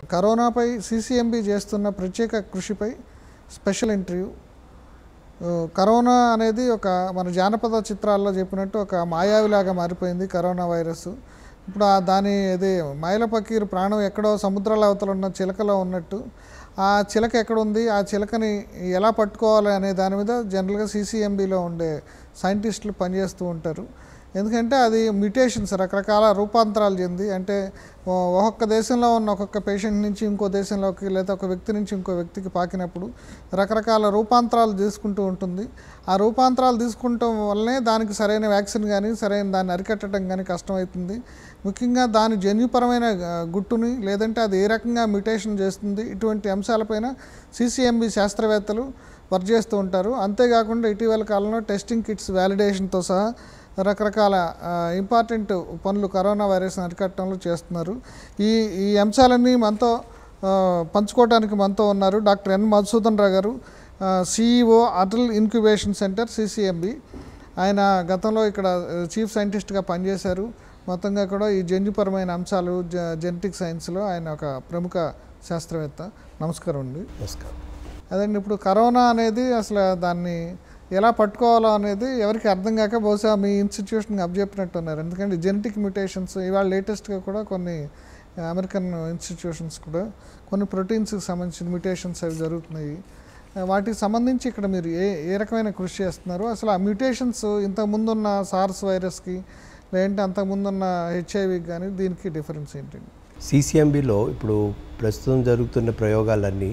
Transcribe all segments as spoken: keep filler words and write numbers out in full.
కరోనాపై సీసీఎంబీ చేస్తున్న ప్రత్యేక కృషిపై స్పెషల్ ఇంటర్వ్యూ. కరోనా అనేది ఒక మన జానపద చిత్రాల్లో చెప్పినట్టు ఒక మాయావిలాగా మారిపోయింది కరోనా వైరస్. ఇప్పుడు దాని ఇది మైల పకీరు ప్రాణం ఎక్కడో సముద్రాల అవతల ఉన్న చిలకలో ఉన్నట్టు ఆ చిలక ఎక్కడుంది, ఆ చిలకని ఎలా పట్టుకోవాలి అనే దాని మీద జనరల్గా సీసీఎంబీలో ఉండే సైంటిస్టులు పనిచేస్తూ ఉంటారు. ఎందుకంటే అది మ్యుటేషన్స్ రకరకాల రూపాంతరాలు చెంది, అంటే ఒక్కొక్క దేశంలో ఉన్న ఒక్కొక్క పేషెంట్ నుంచి ఇంకో దేశంలోకి లేదా ఒక వ్యక్తి నుంచి ఇంకో వ్యక్తికి పాకినప్పుడు రకరకాల రూపాంతరాలు తీసుకుంటూ ఉంటుంది. ఆ రూపాంతరాలు తీసుకుంటం వల్లనే దానికి సరైన వ్యాక్సిన్ కానీ సరైన దాన్ని అరికట్టడం కానీ కష్టమవుతుంది. ముఖ్యంగా దాని జన్యుపరమైన గుట్టుని లేదంటే అది ఏ రకంగా మ్యుటేషన్ చేస్తుంది, ఇటువంటి అంశాలపైన సీసీఎంబీ శాస్త్రవేత్తలు వర్క్ చేస్తూ ఉంటారు. అంతేకాకుండా ఇటీవల కాలంలో టెస్టింగ్ కిట్స్ వ్యాలిడేషన్తో సహా రకరకాల ఇంపార్టెంట్ పనులు కరోనా వైరస్ని అరికట్టడంలో చేస్తున్నారు. ఈ ఈ అంశాలన్నీ మనతో పంచుకోవడానికి మనతో ఉన్నారు డాక్టర్ ఎన్ మధుసూదన్ రావు గారు, CEO Atal incubation centre CCMB. ఆయన గతంలో ఇక్కడ చీఫ్ సైంటిస్ట్గా పనిచేశారు. మొత్తంగా కూడా ఈ జన్యుపరమైన అంశాలు జెనెటిక్ సైన్స్లో ఆయన ఒక ప్రముఖ శాస్త్రవేత్త. నమస్కారం అండి. నమస్కారం. అదండి, ఇప్పుడు కరోనా అనేది అసలు దాన్ని ఎలా పట్టుకోవాలో అనేది ఎవరికి అర్థం కాక బహుశా మీ ఇన్స్టిట్యూషన్కి అప్పచెప్పినట్టు ఉన్నారు. ఎందుకంటే జెనెటిక్ మ్యుటేషన్స్ ఇవాళ లేటెస్ట్గా కూడా కొన్ని అమెరికన్ ఇన్స్టిట్యూషన్స్ కూడా కొన్ని ప్రోటీన్స్కి సంబంధించిన మ్యుటేషన్స్ అవి జరుగుతున్నాయి. వాటికి సంబంధించి ఇక్కడ మీరు ఏ ఏ రకమైన కృషి చేస్తున్నారు? అసలు ఆ మ్యుటేషన్స్ ఇంతకుముందున్న సార్స్ వైరస్కి లేదంటే అంతకుముందున్న హెచ్ఐవికి కానీ దీనికి డిఫరెన్స్ ఏంటండి? సీసీఎంబీలో ఇప్పుడు ప్రస్తుతం జరుగుతున్న ప్రయోగాలన్నీ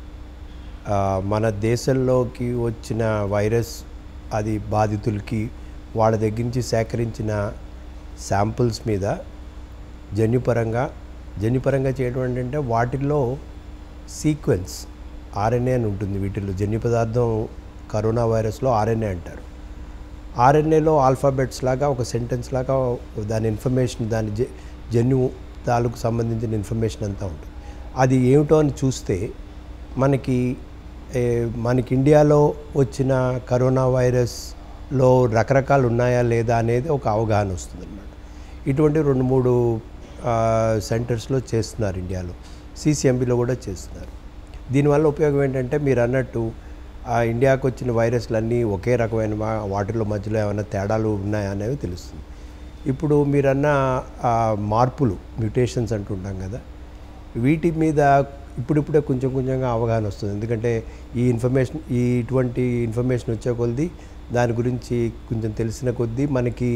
మన దేశంలోకి వచ్చిన వైరస్ అది బాధితులకి వాళ్ళ దగ్గర నుంచి సేకరించిన శాంపుల్స్ మీద జన్యుపరంగా జన్యుపరంగా చేయడం ఏంటంటే వాటిల్లో సీక్వెన్స్ ఆర్ఎన్ఏ అని ఉంటుంది. వీటిల్లో జన్యు పదార్థం కరోనా వైరస్లో ఆర్ఎన్ఏ అంటారు. ఆర్ఎన్ఏలో ఆల్ఫాబెట్స్ లాగా ఒక సెంటెన్స్ లాగా దాని ఇన్ఫర్మేషన్ దాని జన్యు తాలూకు సంబంధించిన ఇన్ఫర్మేషన్ అంతా ఉంటుంది. అది ఏమిటో అని చూస్తే మనకి మనకి ఇండియాలో వచ్చిన కరోనా వైరస్లో రకరకాలు ఉన్నాయా లేదా అనేది ఒక అవగాహన వస్తుంది అన్నమాట. ఇటువంటి రెండు మూడు సెంటర్స్లో చేస్తున్నారు ఇండియాలో, సీసీఎంబీలో కూడా చేస్తున్నారు. దీనివల్ల ఉపయోగం ఏంటంటే మీరు అన్నట్టు ఆ ఇండియాకు వచ్చిన వైరస్లన్నీ ఒకే రకమైన వాటిలో మధ్యలో ఏమైనా తేడాలు ఉన్నాయా అనేవి తెలుస్తుంది. ఇప్పుడు మీరన్న మార్పులు మ్యుటేషన్స్ అంటుంటాం కదా, వీటి మీద ఇప్పుడిప్పుడే కొంచెం కొంచెంగా అవగాహన వస్తుంది. ఎందుకంటే ఈ ఇన్ఫర్మేషన్ ఈ ఇటువంటి ఇన్ఫర్మేషన్ వచ్చే కొద్దీ దాని గురించి కొంచెం తెలిసిన కొద్దీ మనకి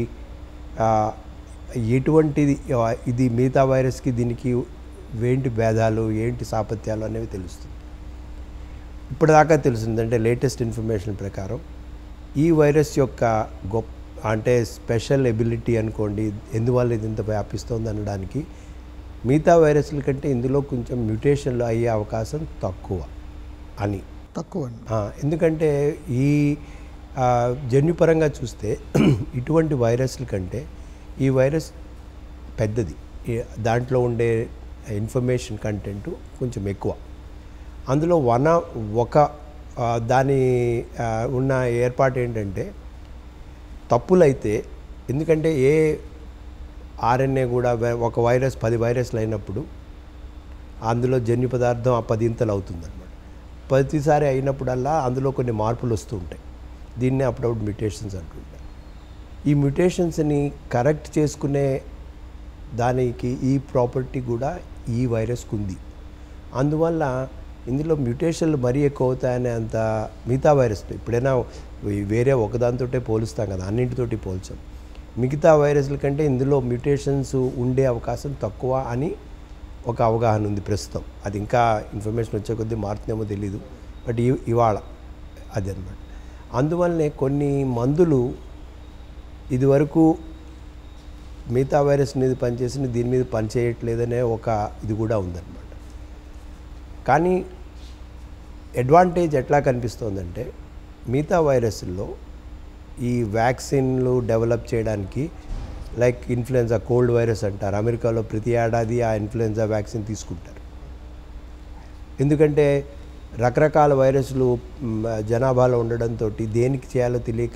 ఎటువంటిది ఇది మిగతా వైరస్కి దీనికి ఏంటి భేదాలు ఏంటి సాపత్యాలు అనేవి తెలుస్తుంది. ఇప్పటిదాకా తెలిసింది అంటే లేటెస్ట్ ఇన్ఫర్మేషన్ ప్రకారం ఈ వైరస్ యొక్క గొప్ప అంటే స్పెషల్ ఎబిలిటీ అనుకోండి, ఎందువల్ల ఇది ఇంత వ్యాపిస్తుంది అనడానికి మిగతా వైరస్ల కంటే ఇందులో కొంచెం మ్యుటేషన్లు అయ్యే అవకాశం తక్కువ అని తక్కువ ఎందుకంటే ఈ జన్యుపరంగా చూస్తే ఇటువంటి వైరస్ల కంటే ఈ వైరస్ పెద్దది, దాంట్లో ఉండే ఇన్ఫర్మేషన్ కంటెంట్ కొంచెం ఎక్కువ. అందులో వన ఒక దాని ఉన్న ఏర్పాటు ఏంటంటే తప్పులైతే, ఎందుకంటే ఏ ఆర్ఎన్ఏ కూడా ఒక వైరస్ పది వైరస్లు అయినప్పుడు అందులో జన్యు పదార్థం ఆ పదింతలు అవుతుంది అనమాట. ప్రతిసారి అయినప్పుడల్లా అందులో కొన్ని మార్పులు వస్తూ ఉంటాయి. దీన్నే అప్పుడప్పుడు మ్యుటేషన్స్ అంటుంటారు. ఈ మ్యుటేషన్స్ని కరెక్ట్ చేసుకునే దానికి ఈ ప్రాపర్టీ కూడా ఈ వైరస్కి ఉంది. అందువల్ల ఇందులో మ్యుటేషన్లు మరీ ఎక్కువ అవుతాయనే అంత మిగతా వైరస్లు ఎప్పుడైనా వేరే ఒకదానితోటే పోలుస్తాం కదా, అన్నింటితోటి పోల్చాం. మిగతా వైరస్ల కంటే ఇందులో మ్యుటేషన్స్ ఉండే అవకాశం తక్కువ అని ఒక అవగాహన ఉంది ప్రస్తుతం. అది ఇంకా ఇన్ఫర్మేషన్ వచ్చే కొద్దీ మారుతుందేమో తెలీదు, బట్ ఇవాళ అది అన్నమాట. అందువల్లనే కొన్ని మందులు ఇదివరకు మిగతా వైరస్ మీద పనిచేసిన దీని మీద పనిచేయట్లేదనే ఒక ఇది కూడా ఉందన్నమాట. కానీ అడ్వాంటేజ్ ఎట్లా కనిపిస్తోందంటే మిగతా వైరస్ల్లో ఈ వ్యాక్సిన్లు డెవలప్ చేయడానికి లైక్ ఇన్ఫ్లుయెన్జా కోల్డ్ వైరస్ అంటారు, అమెరికాలో ప్రతి ఏడాది ఆ ఇన్ఫ్లుయెన్జా వ్యాక్సిన్ తీసుకుంటారు. ఎందుకంటే రకరకాల వైరస్లు జనాభాలో ఉండడంతో దేనికి చేయాలో తెలియక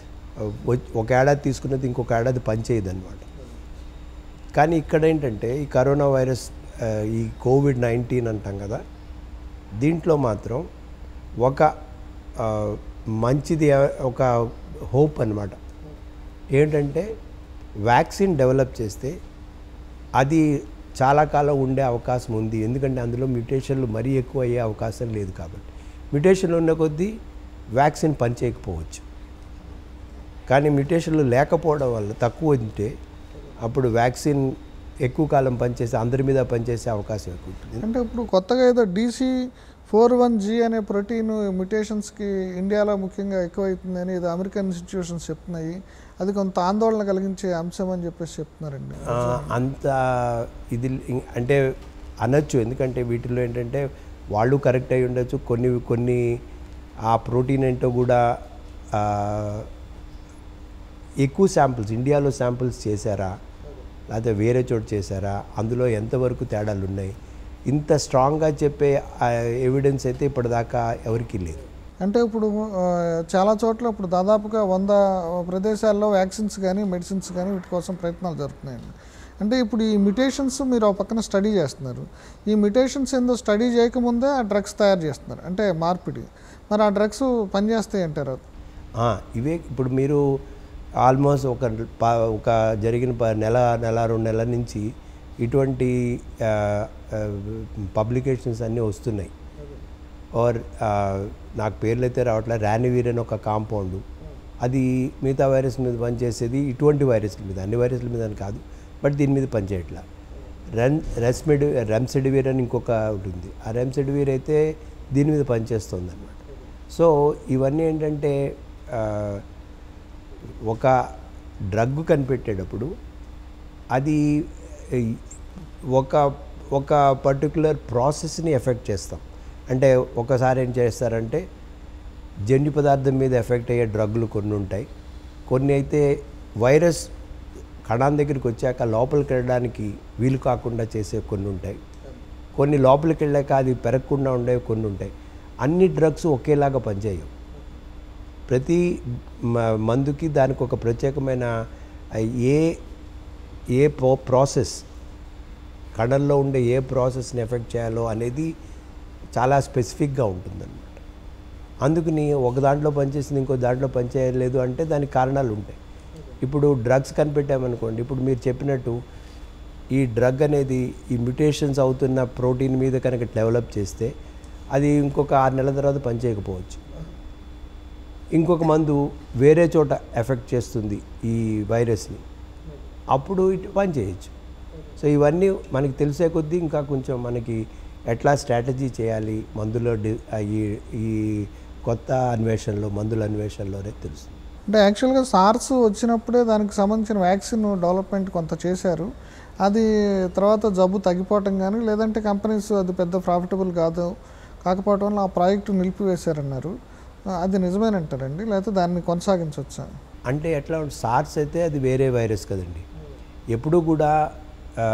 ఒక ఏడాది తీసుకున్నది ఇంకొక ఏడాది పనిచేయదు అనమాట. కానీ ఇక్కడ ఏంటంటే ఈ కరోనా వైరస్ ఆ, ఈ కోవిడ్ నైన్టీన్ అంటాం కదా, దీంట్లో మాత్రం ఒక ఆ, మంచిది ఒక హోప్ అన్నమాట. ఏంటంటే వ్యాక్సిన్ డెవలప్ చేస్తే అది చాలా కాలం ఉండే అవకాశం ఉంది. ఎందుకంటే అందులో మ్యుటేషన్లు మరీ ఎక్కువ అయ్యే అవకాశం లేదు కాబట్టి. మ్యుటేషన్లు ఉన్న కొద్దీ వ్యాక్సిన్ పనిచేయకపోవచ్చు, కానీ మ్యుటేషన్లు లేకపోవడం వల్ల తక్కువ ఉంటే అప్పుడు వ్యాక్సిన్ ఎక్కువ కాలం పనిచేసే అందరి మీద పనిచేసే అవకాశం ఎక్కువ ఉంటుంది. అంటే ఇప్పుడు కొత్తగా ఏదో డీసీ ఫోర్ వన్ జీ అనే ప్రోటీన్ మ్యుటేషన్స్కి ఇండియాలో ముఖ్యంగా ఎక్కువైతుందని ఏదో అమెరికన్ ఇన్స్టిట్యూషన్స్ చెప్తున్నాయి. అది కొంత ఆందోళన కలిగించే అంశం అని చెప్పేసి చెప్తున్నారండి. ఆ, అంత ఇది అంటే అనొచ్చు, ఎందుకంటే వీటిలో ఏంటంటే వాళ్ళు కరెక్ట్ అయి ఉండొచ్చు. కొన్ని కొన్ని ఆ ప్రోటీన్ ఏంటో కూడా ఆ, ఎక్కువ శాంపిల్స్ ఇండియాలో శాంపిల్స్ చేశారా లేకపోతే వేరే చోట చేశారా, అందులో ఎంతవరకు తేడాలు ఉన్నాయి, ఇంత స్ట్రాంగ్గా చెప్పే ఎవిడెన్స్ అయితే ఇప్పటిదాకా ఎవరికీ లేదు. అంటే ఇప్పుడు ఆ, చాలా చోట్ల ఇప్పుడు దాదాపుగా వంద ప్రదేశాల్లో వ్యాక్సిన్స్ కానీ మెడిసిన్స్ కానీ వీటి కోసం ప్రయత్నాలు జరుగుతున్నాయండి. అంటే ఇప్పుడు ఈ మ్యుటేషన్స్ మీరు ఒక పక్కన స్టడీ చేస్తున్నారు. ఈ మ్యుటేషన్స్ ఏందో స్టడీ చేయకముందే ఆ డ్రగ్స్ తయారు చేస్తున్నారు, అంటే మార్పిడి. మరి ఆ డ్రగ్స్ పనిచేస్తాయి అంటారు? ఆ, ఇవే ఇప్పుడు మీరు ఆల్మోస్ట్ ఒక ప- ఒక జరిగిన ప నెల నెల రెండు నెలల నుంచి ఇటువంటి పబ్లికేషన్స్ అన్నీ వస్తున్నాయి. ఆర్ నాకు పేర్లు అయితే రావట్లేదు. రానివీర్ అని ఒక కాంపౌండ్, అది మిగతా వైరస్ మీద పనిచేసేది, ఇటువంటి వైరస్ల మీద, అన్ని వైరస్ల మీద అని కాదు, బట్ దీని మీద పనిచేయట్లా. రెన్ రెస్మెడి రెమ్సెడివిర్ అని ఇంకొక ఉంటుంది. ఆ రెమ్సెడివిర్ అయితే దీని మీద పనిచేస్తుంది అన్నమాట. సో ఇవన్నీ ఏంటంటే ఆ, ఒక డ్రగ్ కనిపెట్టేటప్పుడు అది ఒక ఒక పర్టికులర్ ప్రాసెస్ని ఎఫెక్ట్ చేస్తాం. అంటే ఒకసారి ఏం చేస్తారంటే జన్యు పదార్థం మీద ఎఫెక్ట్ అయ్యే డ్రగ్లు కొన్ని ఉంటాయి, కొన్ని అయితే వైరస్ కణాల దగ్గరికి వచ్చాక లోపలికి వెళ్ళడానికి వీలు కాకుండా చేసే కొన్ని ఉంటాయి, కొన్ని లోపలికి వెళ్ళాక అది పెరగకుండా ఉండేవి కొన్ని ఉంటాయి. అన్ని డ్రగ్స్ ఒకేలాగా పనిచేయవు. ప్రతి మ- మందుకి దానికి ఒక ప్రత్యేకమైన ఏ ఏ ప్రో ప్రాసెస్ కణంలో ఉండే ఏ ప్రాసెస్ని ఎఫెక్ట్ చేయాలో అనేది చాలా స్పెసిఫిక్గా ఉంటుందన్నమాట. అందుకని ఒక దాంట్లో పనిచేసింది ఇంకో దాంట్లో పనిచేయలేదు అంటే దానికి కారణాలు ఉంటాయి. ఇప్పుడు డ్రగ్స్ కనిపెట్టామనుకోండి, ఇప్పుడు మీరు చెప్పినట్టు ఈ డ్రగ్ అనేది ఈ మ్యుటేషన్స్ అవుతున్న ప్రోటీన్ మీద కనుక డెవలప్ చేస్తే అది ఇంకొక ఆరు నెలల తర్వాత పనిచేయకపోవచ్చు. ఇంకొక మందు వేరే చోట ఎఫెక్ట్ చేస్తుంది ఈ వైరస్ని, అప్పుడు ఇటు పని చేయొచ్చు. సో ఇవన్నీ మనకి తెలిసే కొద్దీ ఇంకా కొంచెం మనకి ఎట్లా స్ట్రాటజీ చేయాలి మందులో డి- ఈ ఈ కొత్త అన్వేషణలో మందుల అన్వేషణలోనే తెలుస్తుంది. అంటే యాక్చువల్గా సార్స్ వచ్చినప్పుడే దానికి సంబంధించిన వ్యాక్సిన్ డెవలప్మెంట్ కొంత చేశారు. అది తర్వాత జబ్బు తగ్గిపోవటం కానీ లేదంటే కంపెనీస్ అది పెద్ద ప్రాఫిటబుల్ కాదు కాకపోవటం వల్ల ఆ ప్రాజెక్టు నిలిపివేశారన్నారు. అది నిజమేనంటారండి, లేకపోతే దాన్ని కొనసాగించవచ్చా? అంటే ఎట్లా ఉంటుంది, సార్స్ అయితే అది వేరే వైరస్ కదండి. ఎప్పుడూ కూడా ఆ,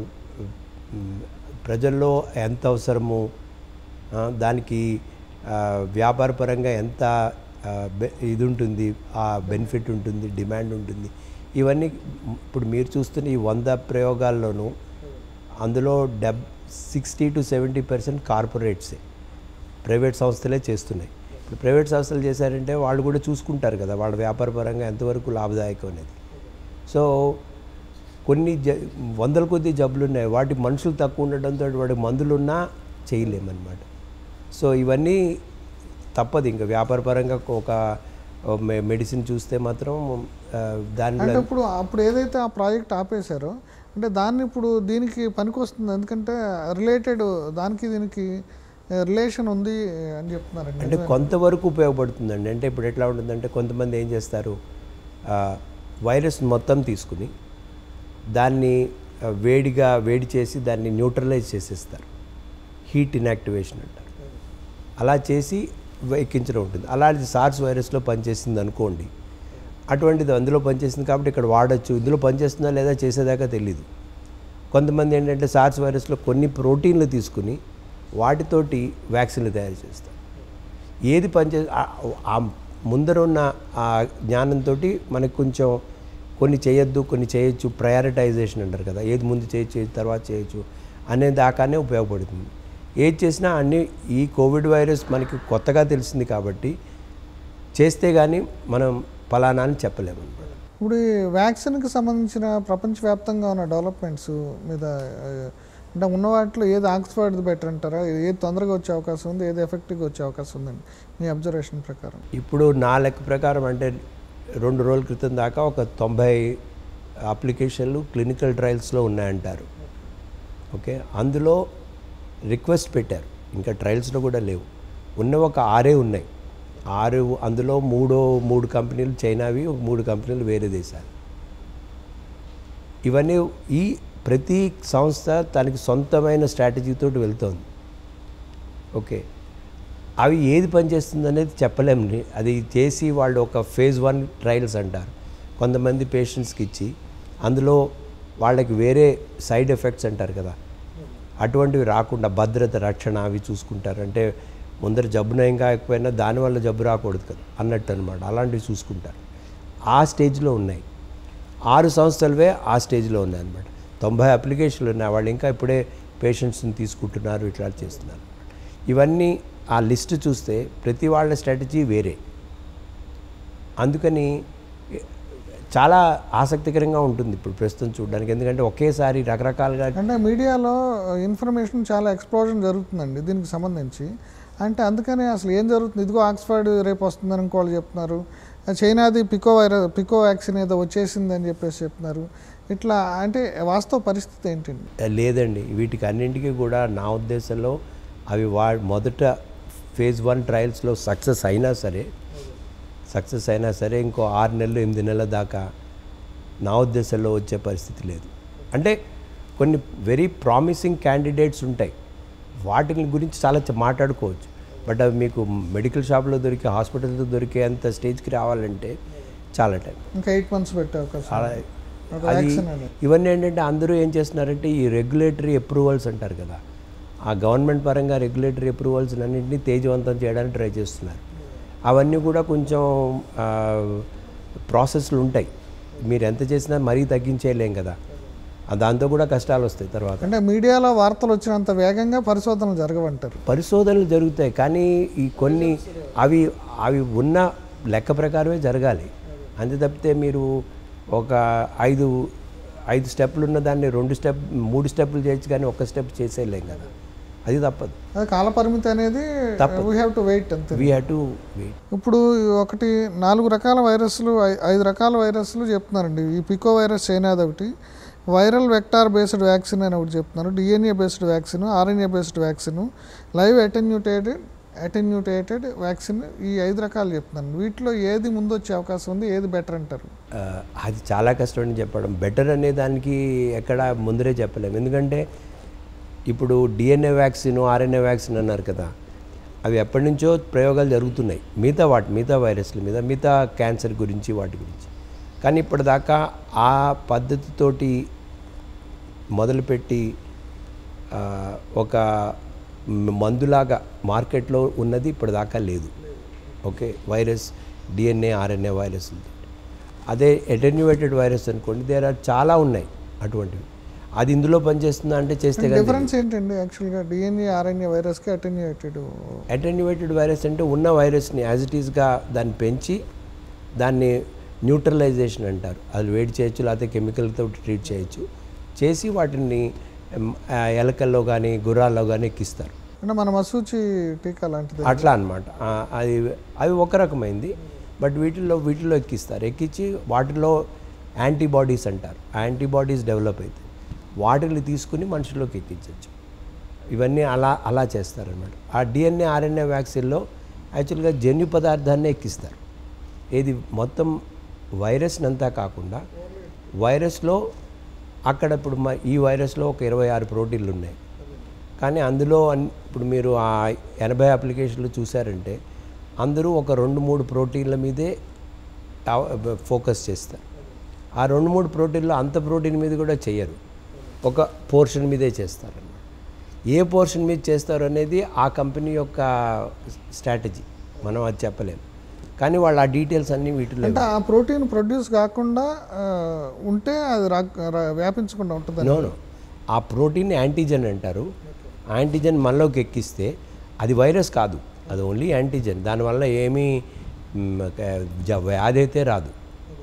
మ్, ప్రజల్లో ఎంత అవసరమో ఆ, దానికి ఆ, వ్యాపారపరంగా ఎంత ఆ, బె- ఇది ఉంటుంది, ఆ బెనిఫిట్ ఉంటుంది, డిమాండ్ ఉంటుంది. ఇవన్నీ ఇప్పుడు మీరు చూస్తున్న ఈ వంద ప్రయోగాల్లోనూ అందులో డెబ్ సిక్స్టీ టు సెవెంటీ పర్సెంట్ కార్పొరేట్సే, ప్రైవేట్ సంస్థలే చేస్తున్నాయి. ఇప్పుడు ప్రైవేట్ సంస్థలు చేశారంటే వాళ్ళు కూడా చూసుకుంటారు కదా వాళ్ళ వ్యాపారపరంగా ఎంతవరకు లాభదాయకం అనేది. సో కొన్ని జ వందల కొద్ది జబ్బులు ఉన్నాయి, వాటి మనుషులు తక్కువ ఉండడంతో వాటి మందులున్నా చేయలేమన్నమాట. సో ఇవన్నీ తప్పదు, ఇంకా వ్యాపారపరంగా ఒక మె- మెడిసిన్ చూస్తే మాత్రం ఆ, దానిలో అంటే ఇప్పుడు అప్పుడు ఏదైతే ఆ ప్రాజెక్ట్ ఆపేశారో అంటే దాన్ని ఇప్పుడు దీనికి పనికొస్తుంది, ఎందుకంటే రిలేటెడ్ దానికి దీనికి రిలేషన్ ఉంది అని చెప్తున్నారండి. అంటే కొంతవరకు ఉపయోగపడుతుందండి. అంటే ఇప్పుడు ఎట్లా ఉంటుందంటే కొంతమంది ఏం చేస్తారు, ఆ, వైరస్ మొత్తం తీసుకుని దాన్ని ఆ, వేడిగా వేడి చేసి దాన్ని న్యూట్రలైజ్ చేసేస్తారు, హీట్ ఇన్యాక్టివేషన్ అంటారు. అలా చేసి ఎక్కించడం ఉంటుంది. అలాంటిది సార్స్ వైరస్లో పనిచేసింది అనుకోండి, అటువంటిది అందులో పనిచేసింది కాబట్టి ఇక్కడ వాడచ్చు, ఇందులో పనిచేస్తుందా లేదా చేసేదాకా తెలీదు. కొంతమంది ఏంటంటే సార్స్ వైరస్లో కొన్ని ప్రోటీన్లు తీసుకుని వాటితోటి వ్యాక్సిన్లు తయారు చేస్తారు. ఏది పనిచే ఆ- ఆ ముందర ఉన్న ఆ జ్ఞానంతో మనకు కొంచెం కొన్ని చేయొద్దు కొన్ని చేయొచ్చు, ప్రయారిటైజేషన్ అంటారు కదా, ఏది ముందు చేయొచ్చు ఏది తర్వాత చేయొచ్చు అనే దాకానే ఉపయోగపడుతుంది. ఏది చేసినా అన్ని ఈ కోవిడ్ వైరస్ మనకి కొత్తగా తెలిసింది కాబట్టి చేస్తే కానీ మనం ఫలానా అని చెప్పలేము అనమాట. ఇప్పుడు ఈ వ్యాక్సిన్కి సంబంధించిన ప్రపంచవ్యాప్తంగా ఉన్న డెవలప్మెంట్స్ మీద అంటే ఉన్న వాటిలో ఏది ఆక్స్ఫర్డ్ బెటర్ అంటారా? ఏది తొందరగా వచ్చే అవకాశం ఉంది, ఏది ఎఫెక్టివ్గా వచ్చే అవకాశం ఉందండి మీ అబ్జర్వేషన్ ప్రకారం? ఇప్పుడు నా లెక్క ప్రకారం అంటే రెండు రోజుల క్రితం దాకా ఒక తొంభై అప్లికేషన్లు క్లినికల్ ట్రయల్స్లో ఉన్నాయంటారు. ఓకే, అందులో రిక్వెస్ట్ పెట్టారు, ఇంకా ట్రయల్స్లో కూడా లేవు. ఉన్న ఒక ఆరే ఉన్నాయి. ఆరు అందులో మూడో మూడు కంపెనీలు చైనావి, ఒక మూడు కంపెనీలు వేరే దేశాలు. ఇవన్నీ ఈ ప్రతి సంస్థ తనకి సొంతమైన స్ట్రాటజీతో వెళ్తోంది. ఓకే, అవి ఏది పనిచేస్తుంది అనేది చెప్పలేము. అది చేసి వాళ్ళు ఒక ఫేజ్ వన్ ట్రయల్స్ అంటారు, కొంతమంది పేషెంట్స్కి ఇచ్చి అందులో వాళ్ళకి వేరే సైడ్ ఎఫెక్ట్స్ అంటారు కదా, అటువంటివి రాకుండా భద్రత రక్షణ అవి చూసుకుంటారు. అంటే ముందర జబ్బు నయం కాకపోయినా దానివల్ల జబ్బు రాకూడదు కదా అన్నట్టు అనమాట. అలాంటివి చూసుకుంటారు. ఆ స్టేజ్లో ఉన్నాయి. ఆరు సంస్థలవే ఆ స్టేజ్లో ఉన్నాయి అనమాట. తొంభై అప్లికేషన్లు ఉన్నాయి. వాళ్ళు ఇంకా ఇప్పుడే పేషెంట్స్ని తీసుకుంటున్నారు, ఇట్లా చేస్తున్నారు. ఇవన్నీ ఆ లిస్ట్ చూస్తే ప్రతి వాళ్ళ స్ట్రాటజీ వేరే. అందుకని చాలా ఆసక్తికరంగా ఉంటుంది ఇప్పుడు ప్రస్తుతం చూడడానికి. ఎందుకంటే ఒకేసారి రకరకాలుగా అంటే మీడియాలో ఇన్ఫర్మేషన్ చాలా ఎక్స్ప్లోజన్ జరుగుతుందండి దీనికి సంబంధించి. అంటే అందుకని అసలు ఏం జరుగుతుంది, ఇదిగో ఆక్స్ఫర్డ్ రేపు వస్తుందని ఇంకోళ్ళు చెప్తున్నారు, చైనాది పికో వైరస్ పికో వ్యాక్సిన్ ఏదో వచ్చేసిందని చెప్పేసి చెప్తున్నారు. ఇట్లా అంటే వాస్తవ పరిస్థితి ఏంటండి? లేదండి, వీటికి అన్నింటికీ కూడా నా ఉద్దేశంలో అవి వా మొదట ఫేజ్ వన్ ట్రయల్స్లో సక్సెస్ అయినా సరే సక్సెస్ అయినా సరే ఇంకో ఆరు నెలలు ఎనిమిది నెలల దాకా నా ఉద్దేశంలో వచ్చే పరిస్థితి లేదు. అంటే కొన్ని వెరీ ప్రామిసింగ్ క్యాండిడేట్స్ ఉంటాయి, వాటి గురించి చాలా మాట్లాడుకోవచ్చు. బట్ అవి మీకు మెడికల్ షాప్లో దొరికే హాస్పిటల్లో దొరికే అంత స్టేజ్కి రావాలంటే చాలా టైం, ఇంకా ఎయిట్ మంత్స్ పెట్టే అవకాశం. అది ఇవన్నీ ఏంటంటే అందరూ ఏం చేస్తున్నారంటే ఈ రెగ్యులేటరీ అప్రూవల్స్ అంటారు కదా, ఆ గవర్నమెంట్ పరంగా రెగ్యులేటరీ అప్రూవల్స్ అన్నింటినీ తేజవంతం చేయడానికి ట్రై చేస్తున్నారు. అవన్నీ కూడా కొంచెం ప్రాసెస్లు ఉంటాయి. మీరు ఎంత చేసినా మరీ తగ్గించేయలేం కదా, దాంతో కూడా కష్టాలు వస్తాయి తర్వాత. అంటే మీడియాలో వార్తలు వచ్చినంత వేగంగా పరిశోధనలు జరగవంటారు. పరిశోధనలు జరుగుతాయి కానీ ఈ కొన్ని అవి అవి ఉన్న లెక్క ప్రకారమే జరగాలి. అంతే తప్పితే మీరు ఒక ఐదు ఐదు స్టెప్పులు ఉన్న దాన్ని రెండు స్టెప్ మూడు స్టెప్పులు చేయొచ్చు కానీ ఒక్క స్టెప్ చేసేయలేం కదా, అది తప్పదు. అది కాలపరిమితి అనేది వీ హ్యావ్ టు వెయిట్ అంతే. We have to wait. ఇప్పుడు ఒకటి నాలుగు రకాల వైరస్లు ఐదు రకాల వైరస్లు చెప్తున్నారండి. ఈ పికో వైరస్ చైనాది ఒకటి, వైరల్ వెక్టార్ బేస్డ్ వ్యాక్సిన్ అని ఒకటి చెప్తున్నారు, DNA based vaccine, RNA based vaccine, live attenuated attenuated vaccine, ఈ ఐదు రకాలు చెప్తున్నాను. వీటిలో ఏది ముందు వచ్చే అవకాశం ఉంది, ఏది బెటర్ అంటారు? అది చాలా కష్టం అని చెప్పడం. బెటర్ అనే దానికి ఎక్కడ ముందరే చెప్పలేము. ఎందుకంటే ఇప్పుడు డిఎన్ఏ వ్యాక్సిన్ ఆర్ఎన్ఏ వ్యాక్సిన్ అన్నారు కదా, అవి ఎప్పటి నుంచో ప్రయోగాలు జరుగుతున్నాయి మిగతా వాటి మిగతా వైరస్ల మీద, మిగతా క్యాన్సర్ గురించి వాటి గురించి. కానీ ఇప్పటిదాకా ఆ పద్ధతితోటి మొదలుపెట్టి ఒక మందులాగా మార్కెట్లో ఉన్నది ఇప్పటిదాకా లేదు. Okay, virus DNA RNA virus ఉంది. అదే అటెన్యూయేటెడ్ వైరస్ అనుకోండి, దేర్ ఆర్ చాలా ఉన్నాయి అటువంటివి. అది ఇందులో పనిచేస్తుందా అంటే చేస్తే డిఫరెన్స్ ఏంటండి యాక్చువల్గా డిఎన్ఏ ఆర్ఎన్ఏ వైరస్కి అటెన్యూయేటెడ్? అటెన్యూయేటెడ్ వైరస్ అంటే ఉన్న వైరస్ని యాజ్ ఇట్ ఈస్గా దాన్ని పెంచి దాన్ని న్యూట్రలైజేషన్ అంటారు. అది వేడి చేయొచ్చు, లేకపోతే కెమికల్తో ట్రీట్ చేయొచ్చు, చేసి వాటిని ఎలకల్లో కానీ గుర్రాల్లో కానీ ఎక్కిస్తారు. అంటే మన మసూచి టీకా లాంటిది అట్లా అనమాట. అది అవి ఒక రకమైంది. బట్ వీటిల్లో వీటిల్లో ఎక్కిస్తారు. ఎక్కించి వాటిలో యాంటీబాడీస్ అంటారు, ఆ యాంటీబాడీస్ డెవలప్ అవుతాయి, వాటిని తీసుకుని మనుషుల్లోకి ఎక్కించవచ్చు. ఇవన్నీ అలా అలా చేస్తారనమాట. ఆ డిఎన్ఏ ఆర్ఎన్ఏ వ్యాక్సిన్లో యాక్చువల్గా జన్యు పదార్థాన్ని ఎక్కిస్తారు. ఏది మొత్తం వైరస్ని అంతా కాకుండా వైరస్లో అక్కడ ఇప్పుడు ఈ వైరస్లో ఒక ఇరవై ఆరు ప్రోటీన్లు ఉన్నాయి. కానీ అందులో ఇప్పుడు మీరు ఆ ఎనభై అప్లికేషన్లు చూసారంటే అందరూ ఒక రెండు మూడు ప్రోటీన్ల మీదే ఫోకస్ చేస్తారు. ఆ రెండు మూడు ప్రోటీన్లు అంత ప్రోటీన్ మీద కూడా చేయరు, ఒక పోర్షన్ మీదే చేస్తారన్నమాట. ఏ పోర్షన్ మీద చేస్తారు అనేది ఆ కంపెనీ యొక్క స్ట్రాటజీ, మనం అది చెప్పలేము. కానీ వాళ్ళు ఆ డీటెయిల్స్ అన్నీ వీటిలో అంటే ఆ ప్రోటీన్ ప్రొడ్యూస్ కాకుండా ఉంటే అది వ్యాపించకుండా ఉంటుంది. నోను ఆ ప్రోటీన్ యాంటీజెన్ అంటారు. యాంటీజెన్ మనలోకి ఎక్కిస్తే అది వైరస్ కాదు, అది ఓన్లీ యాంటీజెన్. దానివల్ల ఏమీ మ్, జ- వ్యాధి అయితే రాదు.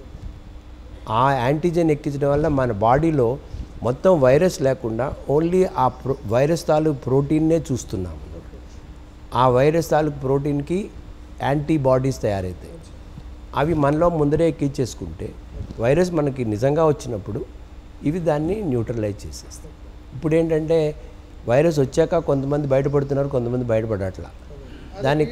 ఆ యాంటీజెన్ ఎక్కించడం వల్ల మన బాడీలో మొత్తం వైరస్ లేకుండా ఓన్లీ ఆ ప్రో వైరస్ తాలూకు ప్రోటీన్నే చూస్తున్నాం. ఆ వైరస్ తాలూకు ప్రోటీన్కి యాంటీబాడీస్ తయారవుతాయి. అవి మనలో ముందరే ఎక్కించేసుకుంటే వైరస్ మనకి నిజంగా వచ్చినప్పుడు ఇవి దాన్ని న్యూట్రలైజ్ చేసేస్తాయి. ఇప్పుడు ఏంటంటే వైరస్ వచ్చాక కొంతమంది బయటపడుతున్నారు, కొంతమంది బయటపడట్లా. దానికి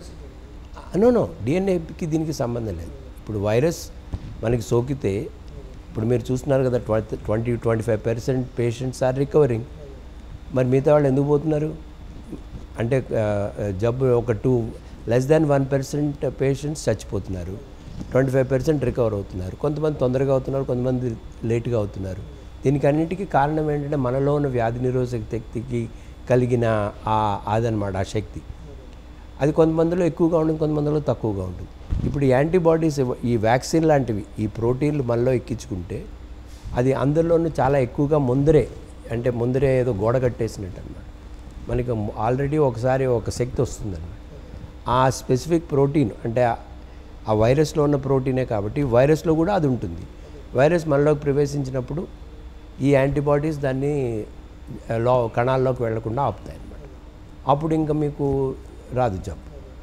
నో నో డిఎన్ఏకి దీనికి సంబంధం లేదు. ఇప్పుడు వైరస్ మనకి సోకితే ఇప్పుడు మీరు చూస్తున్నారు కదా, twenty twenty twenty five percent patients are recovering. మరి మిగతా వాళ్ళు ఎందుకు పోతున్నారు అంటే ఆ, జబ్బు ఒక two less than one percent patients చచ్చిపోతున్నారు, ట్వంటీ ఫైవ్ పర్సెంట్ రికవర్ అవుతున్నారు. కొంతమంది తొందరగా అవుతున్నారు, కొంతమంది లేట్గా అవుతున్నారు. దీనికి అన్నిటికీ కారణం ఏంటంటే మనలో ఉన్న వ్యాధి నిరోధక శక్తికి కలిగిన ఆ అదనమాట ఆ శక్తి. అది కొంతమందిలో ఎక్కువగా ఉంటుంది, కొంతమందిలో తక్కువగా ఉంటుంది. ఇప్పుడు ఈ యాంటీబాడీస్ ఈ వ్యాక్సిన్ లాంటివి ఈ ప్రోటీన్లు మనలో ఎక్కించుకుంటే అది అందరిలోనూ చాలా ఎక్కువగా ముందరే అంటే ముందరే ఏదో గోడ కట్టేసినట్టు అనమాట. మనకి ఆల్రెడీ ఒకసారి ఒక శక్తి వస్తుందన్నమాట. ఆ స్పెసిఫిక్ ప్రోటీన్ అంటే ఆ వైరస్లో ఉన్న ప్రోటీనే కాబట్టి వైరస్లో కూడా అది ఉంటుంది. వైరస్ మనలోకి ప్రవేశించినప్పుడు ఈ యాంటీబాడీస్ దాన్ని లో కణాల్లోకి వెళ్లకుండా ఆపుతాయి అన్నమాట. అప్పుడు ఇంకా మీకు రాదు జబ్బు.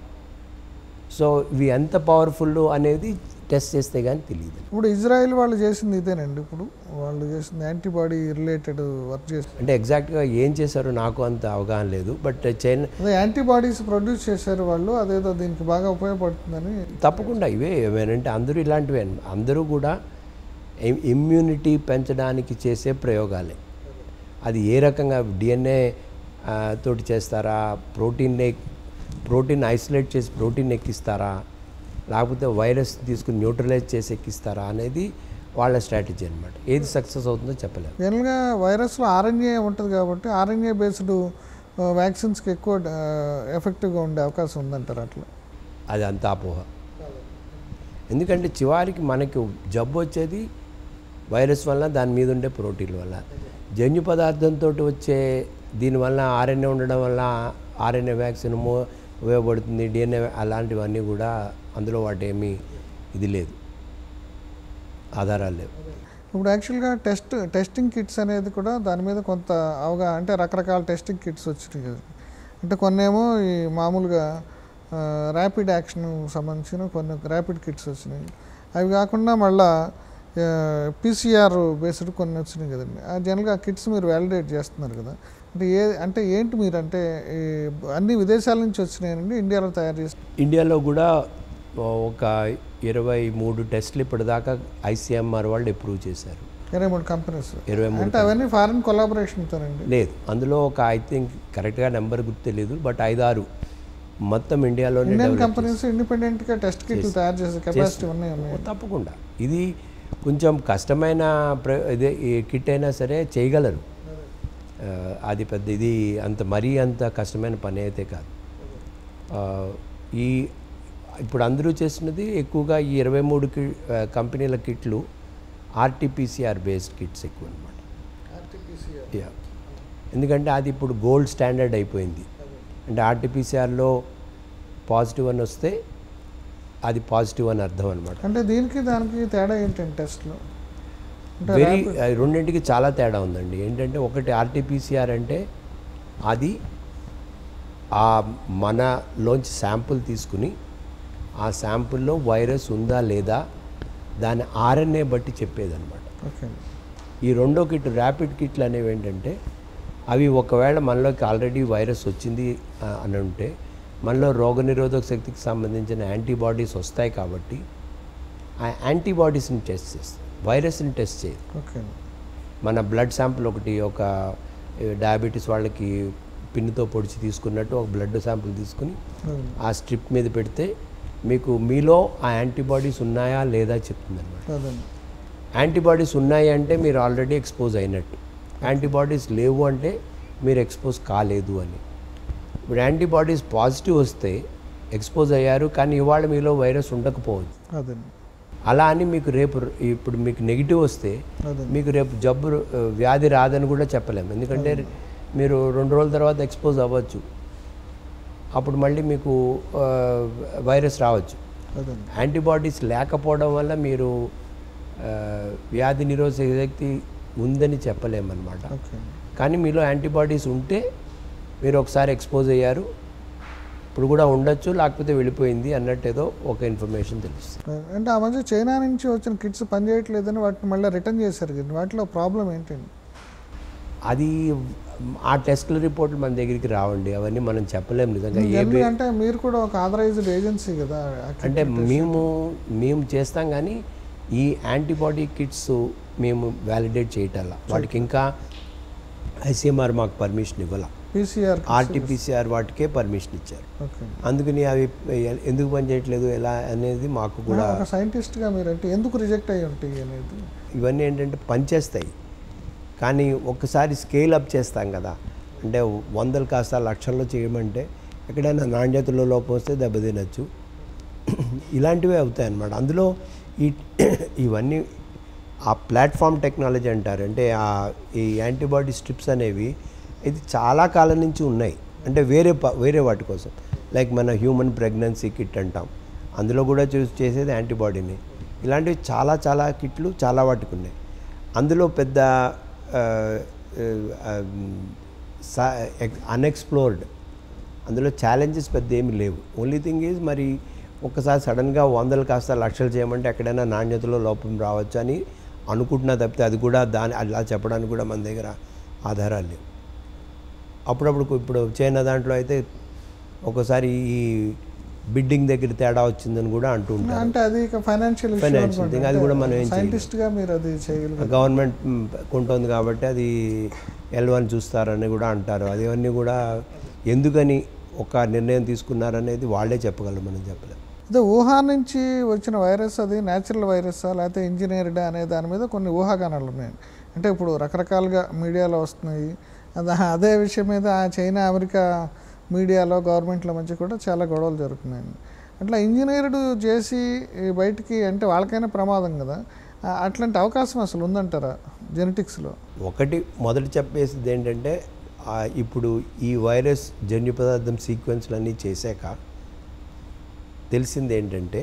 సో ఇవి ఎంత పవర్ఫుల్ అనేది టెస్ట్ చేస్తే కానీ తెలియదు. ఇప్పుడు ఇజ్రాయెల్ వాళ్ళు చేసింది ఇదేనండి. ఇప్పుడు వాళ్ళు చేసింది యాంటీబాడీ రిలేటెడ్ వర్క్ చేసింది. అంటే ఎగ్జాక్ట్గా ఏం చేశారో నాకు అంత అవగాహన లేదు. బట్ చైనా అదే యాంటీబాడీస్ ప్రొడ్యూస్ చేశారు వాళ్ళు, అదేదో దీనికి బాగా ఉపయోగపడుతుందని. తప్పకుండా ఇవే ఏమేనంటే అందరూ ఇలాంటివే, అందరూ కూడా ఇమ్యూనిటీ పెంచడానికి చేసే ప్రయోగాలే. అది ఏ రకంగా డిఎన్ఏ తోటి చేస్తారా, ప్రోటీన్నే ప్రోటీన్ ఐసోలేట్ చేసి ప్రోటీన్ ఎక్కిస్తారా, లేకపోతే వైరస్ తీసుకుని న్యూట్రలైజ్ చేసి ఎక్కిస్తారా అనేది వాళ్ళ స్ట్రాటజీ అనమాట. ఏది సక్సెస్ అవుతుందో చెప్పలేము. జనరల్గా వైరస్లో ఆర్ఎన్ఏ ఉంటుంది కాబట్టి ఆర్ఎన్ఏ బేస్డ్ వ్యాక్సిన్స్కి ఎక్కువ ఎఫెక్టివ్గా ఉండే అవకాశం ఉందంటారు. అట్లా అది అంత అపోహ. ఎందుకంటే చివరికి మనకి జబ్బు వచ్చేది వైరస్ వల్ల, దాని మీద ఉండే ప్రోటీన్ వల్ల. జన్యు పదార్థంతో వచ్చే దీనివల్ల ఆర్ఎన్ఏ ఉండడం వల్ల ఆర్ఎన్ఏ వ్యాక్సిన్ ఉపయోగపడుతుంది, డిఎన్ఏ అలాంటివన్నీ కూడా అందులో వాటి ఏమీ ఇది లేదు, ఆధారాలు లేవు. ఇప్పుడు యాక్చువల్గా టెస్ట్ టెస్టింగ్ కిట్స్ అనేది కూడా దాని మీద కొంత అవగాహన, అంటే రకరకాల టెస్టింగ్ కిట్స్ వచ్చినాయి కదా. అంటే కొన్ని ఏమో ఈ మామూలుగా ర్యాపిడ్ యాక్షన్ సంబంధించిన కొన్ని ర్యాపిడ్ కిట్స్ వచ్చినాయి. అవి కాకుండా మళ్ళా పీసీఆర్ బేస్డ్ కొన్ని వచ్చినాయి కదండి. ఆ జనరల్గా ఆ కిట్స్ మీరు వ్యాలిడేట్ చేస్తున్నారు కదా. అంటే ఏ అంటే ఏంటి మీరు అంటే అన్ని విదేశాల నుంచి వచ్చినాయండి, ఇండియాలో తయారు చేసి? ఇండియాలో కూడా ఒక ఇరవై మూడు టెస్టులు ఇప్పటిదాకా ఐసీఎంఆర్ వాళ్ళు అప్రూవ్ చేశారు. ఇరవై మూడు కంపెనీస్ ఇరవై మూడు అంటే అవన్నీ ఫారిన్ కొలాబరేషన్తోనండి? లేదు, అందులో ఒక ఐ థింక్ కరెక్ట్గా నెంబర్ గుర్తు తెలియదు, బట్ ఐదారు మొత్తం ఇండియాలోనే ఇండియన్ కంపెనీస్ ఇండిపెండెంట్గా టెస్ట్ కిట్లు తయారు చేసే కెపాసిటీ ఉన్నాయి ఉన్నాయి తప్పకుండా. ఇది కొంచెం కష్టమైన ప్ర ఇదే ఈ కిట్ అయినా సరే చేయగలరు. అది పెద్ద ఇది అంత మరీ అంత కష్టమైన పని అయితే కాదు. ఈ ఇప్పుడు అందరూ చేసినది ఎక్కువగా ఈ ఇరవై మూడు కి కంపెనీల కిట్లు ఆర్టీపీసీఆర్ బేస్డ్ కిట్స్ ఎక్కువ అనమాట. యా, ఎందుకంటే అది ఇప్పుడు గోల్డ్ స్టాండర్డ్ అయిపోయింది. అంటే ఆర్టీపీసీఆర్లో పాజిటివ్ అని వస్తే అది పాజిటివ్ అని అర్థం అనమాట. అంటే దీనికి దానికి తేడా ఏంటంటే టెస్ట్లో వెరీ రెండింటికి చాలా తేడా ఉందండి. ఏంటంటే ఒకటి ఆర్టీపీసీఆర్ అంటే అది ఆ మనలోంచి శాంపుల్ తీసుకుని ఆ శాంపుల్లో వైరస్ ఉందా లేదా దాని ఆర్ఎన్ఏ బట్టి చెప్పేదన్నమాట. ఓకే. ఈ రెండో కిట్ ర్యాపిడ్ కిట్లు అనేవి ఏంటంటే అవి ఒకవేళ మనలోకి ఆల్రెడీ వైరస్ వచ్చింది అని ఉంటే మనలో రోగనిరోధక శక్తికి సంబంధించిన యాంటీబాడీస్ వస్తాయి కాబట్టి ఆ యాంటీబాడీస్ని టెస్ట్ చేస్తాయి, వైరస్ని టెస్ట్ చేయదు. ఓకే. మన బ్లడ్ శాంపుల్ ఒకటి ఒక డయాబెటీస్ వాళ్ళకి పిన్నుతో పొడిచి తీసుకున్నట్టు ఒక బ్లడ్ శాంపుల్ తీసుకుని ఆ స్ట్రిప్ మీద పెడితే మీకు మీలో ఆ యాంటీబాడీస్ ఉన్నాయా లేదా చెప్తుంది అనమాట. యాంటీబాడీస్ ఉన్నాయి అంటే మీరు ఆల్రెడీ ఎక్స్పోజ్ అయినట్టు, యాంటీబాడీస్ లేవు అంటే మీరు ఎక్స్పోజ్ కాలేదు అని. ఇప్పుడు యాంటీబాడీస్ పాజిటివ్ వస్తే ఎక్స్పోజ్ అయ్యారు, కానీ ఇవాళ మీలో వైరస్ ఉండకపోవచ్చు. అదే అలా అని మీకు రేపు ఇప్పుడు మీకు నెగిటివ్ వస్తే అదే. మీకు రేపు జబ్బు ఆ, వ్యాధి రాదని కూడా చెప్పలేము. ఎందుకంటే మీరు రెండు రోజుల తర్వాత ఎక్స్పోజ్ అవ్వచ్చు, అప్పుడు మళ్ళీ మీకు ఆ, వైరస్ రావచ్చు. అదే. యాంటీబాడీస్ లేకపోవడం వల్ల మీరు ఆ, వ్యాధి నిరోధక శక్తి ఉందని చెప్పలేమన్నమాట. ఓకే. కానీ మీలో యాంటీబాడీస్ ఉంటే మీరు ఒకసారి ఎక్స్పోజ్ అయ్యారు, ఇప్పుడు కూడా ఉండొచ్చు, లేకపోతే వెళ్ళిపోయింది అన్నట్టు ఏదో ఒక ఇన్ఫర్మేషన్ తెలుస్తుంది. అంటే ఆ మధ్య చైనా నుంచి వచ్చిన కిట్స్ పనిచేయట్లేదని వాటిని మళ్ళీ రిటర్న్ చేశారు కదా, వాటిలో ప్రాబ్లం ఏంటండి? అది ఆ టెస్ట్ల రిపోర్ట్లు మన దగ్గరికి రావండి, అవన్నీ మనం చెప్పలేము నిజంగా. ఏ బే- అంటే మీరు కూడా ఒక ఆథరైజ్డ్ ఏజెన్సీ కదా. అంటే మేము మేము చేస్తాం, కానీ ఈ యాంటీబాడీ కిట్స్ మేము వ్యాలిడేట్ చేయటల్లా, వాటికి ఇంకా ఐసీఎంఆర్ మాకు పర్మిషన్ ఇవ్వాల. పీసీఆర్ ఆర్టీపీసీఆర్ వాటికే పర్మిషన్ ఇచ్చారు. ఓకే. అందుకని అవి ఎందుకు పనిచేయట్లేదు ఎలా అనేది మాకు కూడా. ఒక సైంటిస్ట్గా మీరు అంటే ఎందుకు రిజెక్ట్ అయ్యి ఉంటాయి అనేది? ఇవన్నీ ఏంటంటే పనిచేస్తాయి, కానీ ఒక్కసారి స్కేల్ అప్ చేస్తాం కదా, అంటే వందలు కాస్త లక్షల్లో చేయమంటే ఎక్కడైనా నాణ్యతలో లోపం వస్తే దెబ్బతినచ్చు, ఇలాంటివే అవుతాయి అన్నమాట. అందులో ఈ ఇవన్నీ ఆ ప్లాట్ఫామ్ టెక్నాలజీ అంటారు, అంటే ఆ ఈ యాంటీబాడీ స్ట్రిప్స్ అనేవి ఇది చాలా కాలం నుంచి ఉన్నాయి, అంటే వేరే ప- వేరే వాటి కోసం. లైక్ మన హ్యూమన్ ప్రెగ్నెన్సీ కిట్ అంటాం, అందులో కూడా చూస్ చేసేది యాంటీబాడీని. ఇలాంటివి చాలా చాలా కిట్లు చాలా వాటికి ఉన్నాయి. అందులో పెద్ద అన్ఎక్స్ప్లోర్డ్, అందులో ఛాలెంజెస్ పెద్ద ఏమి లేవు. ఓన్లీ థింగ్ ఈజ్ మరి ఒక్కసారి సడన్గా వందలు కాస్త లక్షలు చేయమంటే ఎక్కడైనా నాణ్యతలో లోపం రావచ్చు అని అనుకుంటున్నా తప్పితే అది కూడా దాని అలా చెప్పడానికి కూడా మన దగ్గర ఆధారాలు లేవు. అప్పుడప్పుడు ఇప్పుడు చైనా దాంట్లో అయితే ఒకసారి ఈ బిడ్డింగ్ దగ్గర తేడా వచ్చిందని కూడా అంటూ ఉంటారు. అంటే అది ఇక ఫైనాన్షియల్ Financial thing, అది కూడా మనం ఏం చేయలేం. సైంటిస్ట్గా మీరు అది చేయగలరు. గవర్నమెంట్ మ్, కొంటుంది కాబట్టి అది ఎల్వన్ చూస్తారని కూడా అంటారు. అది అన్నీ కూడా ఎందుకని ఒక నిర్ణయం తీసుకున్నారనేది వాళ్ళే చెప్పగలరు, మనం చెప్పలేం. అదే వుహాన్ నుంచి వచ్చిన వైరస్ అది న్యాచురల్ వైరస్సా లేకపోతే ఇంజనీర్డా అనే దాని మీద కొన్ని ఊహాగానాలు ఉన్నాయి. అంటే ఇప్పుడు రకరకాలుగా మీడియాలో వస్తున్నాయి. అదే అదే విషయం మీద ఆ చైనా అమెరికా మీడియాలో గవర్నమెంట్ల మధ్య కూడా చాలా గొడవలు జరుగుతున్నాయి. అట్లా ఇంజనీర్డ్ చేసి బయటికి అంటే వాళ్ళకైనా ప్రమాదం కదా, ఆ, అట్లాంటి అవకాశం అసలు ఉందంటారా జెనెటిక్స్లో? ఒకటి మొదటి చెప్పేసింది ఏంటంటే ఆ, ఇప్పుడు ఈ వైరస్ జన్యు పదార్థం సీక్వెన్స్లు అన్నీ చేశాక తెలిసింది ఏంటంటే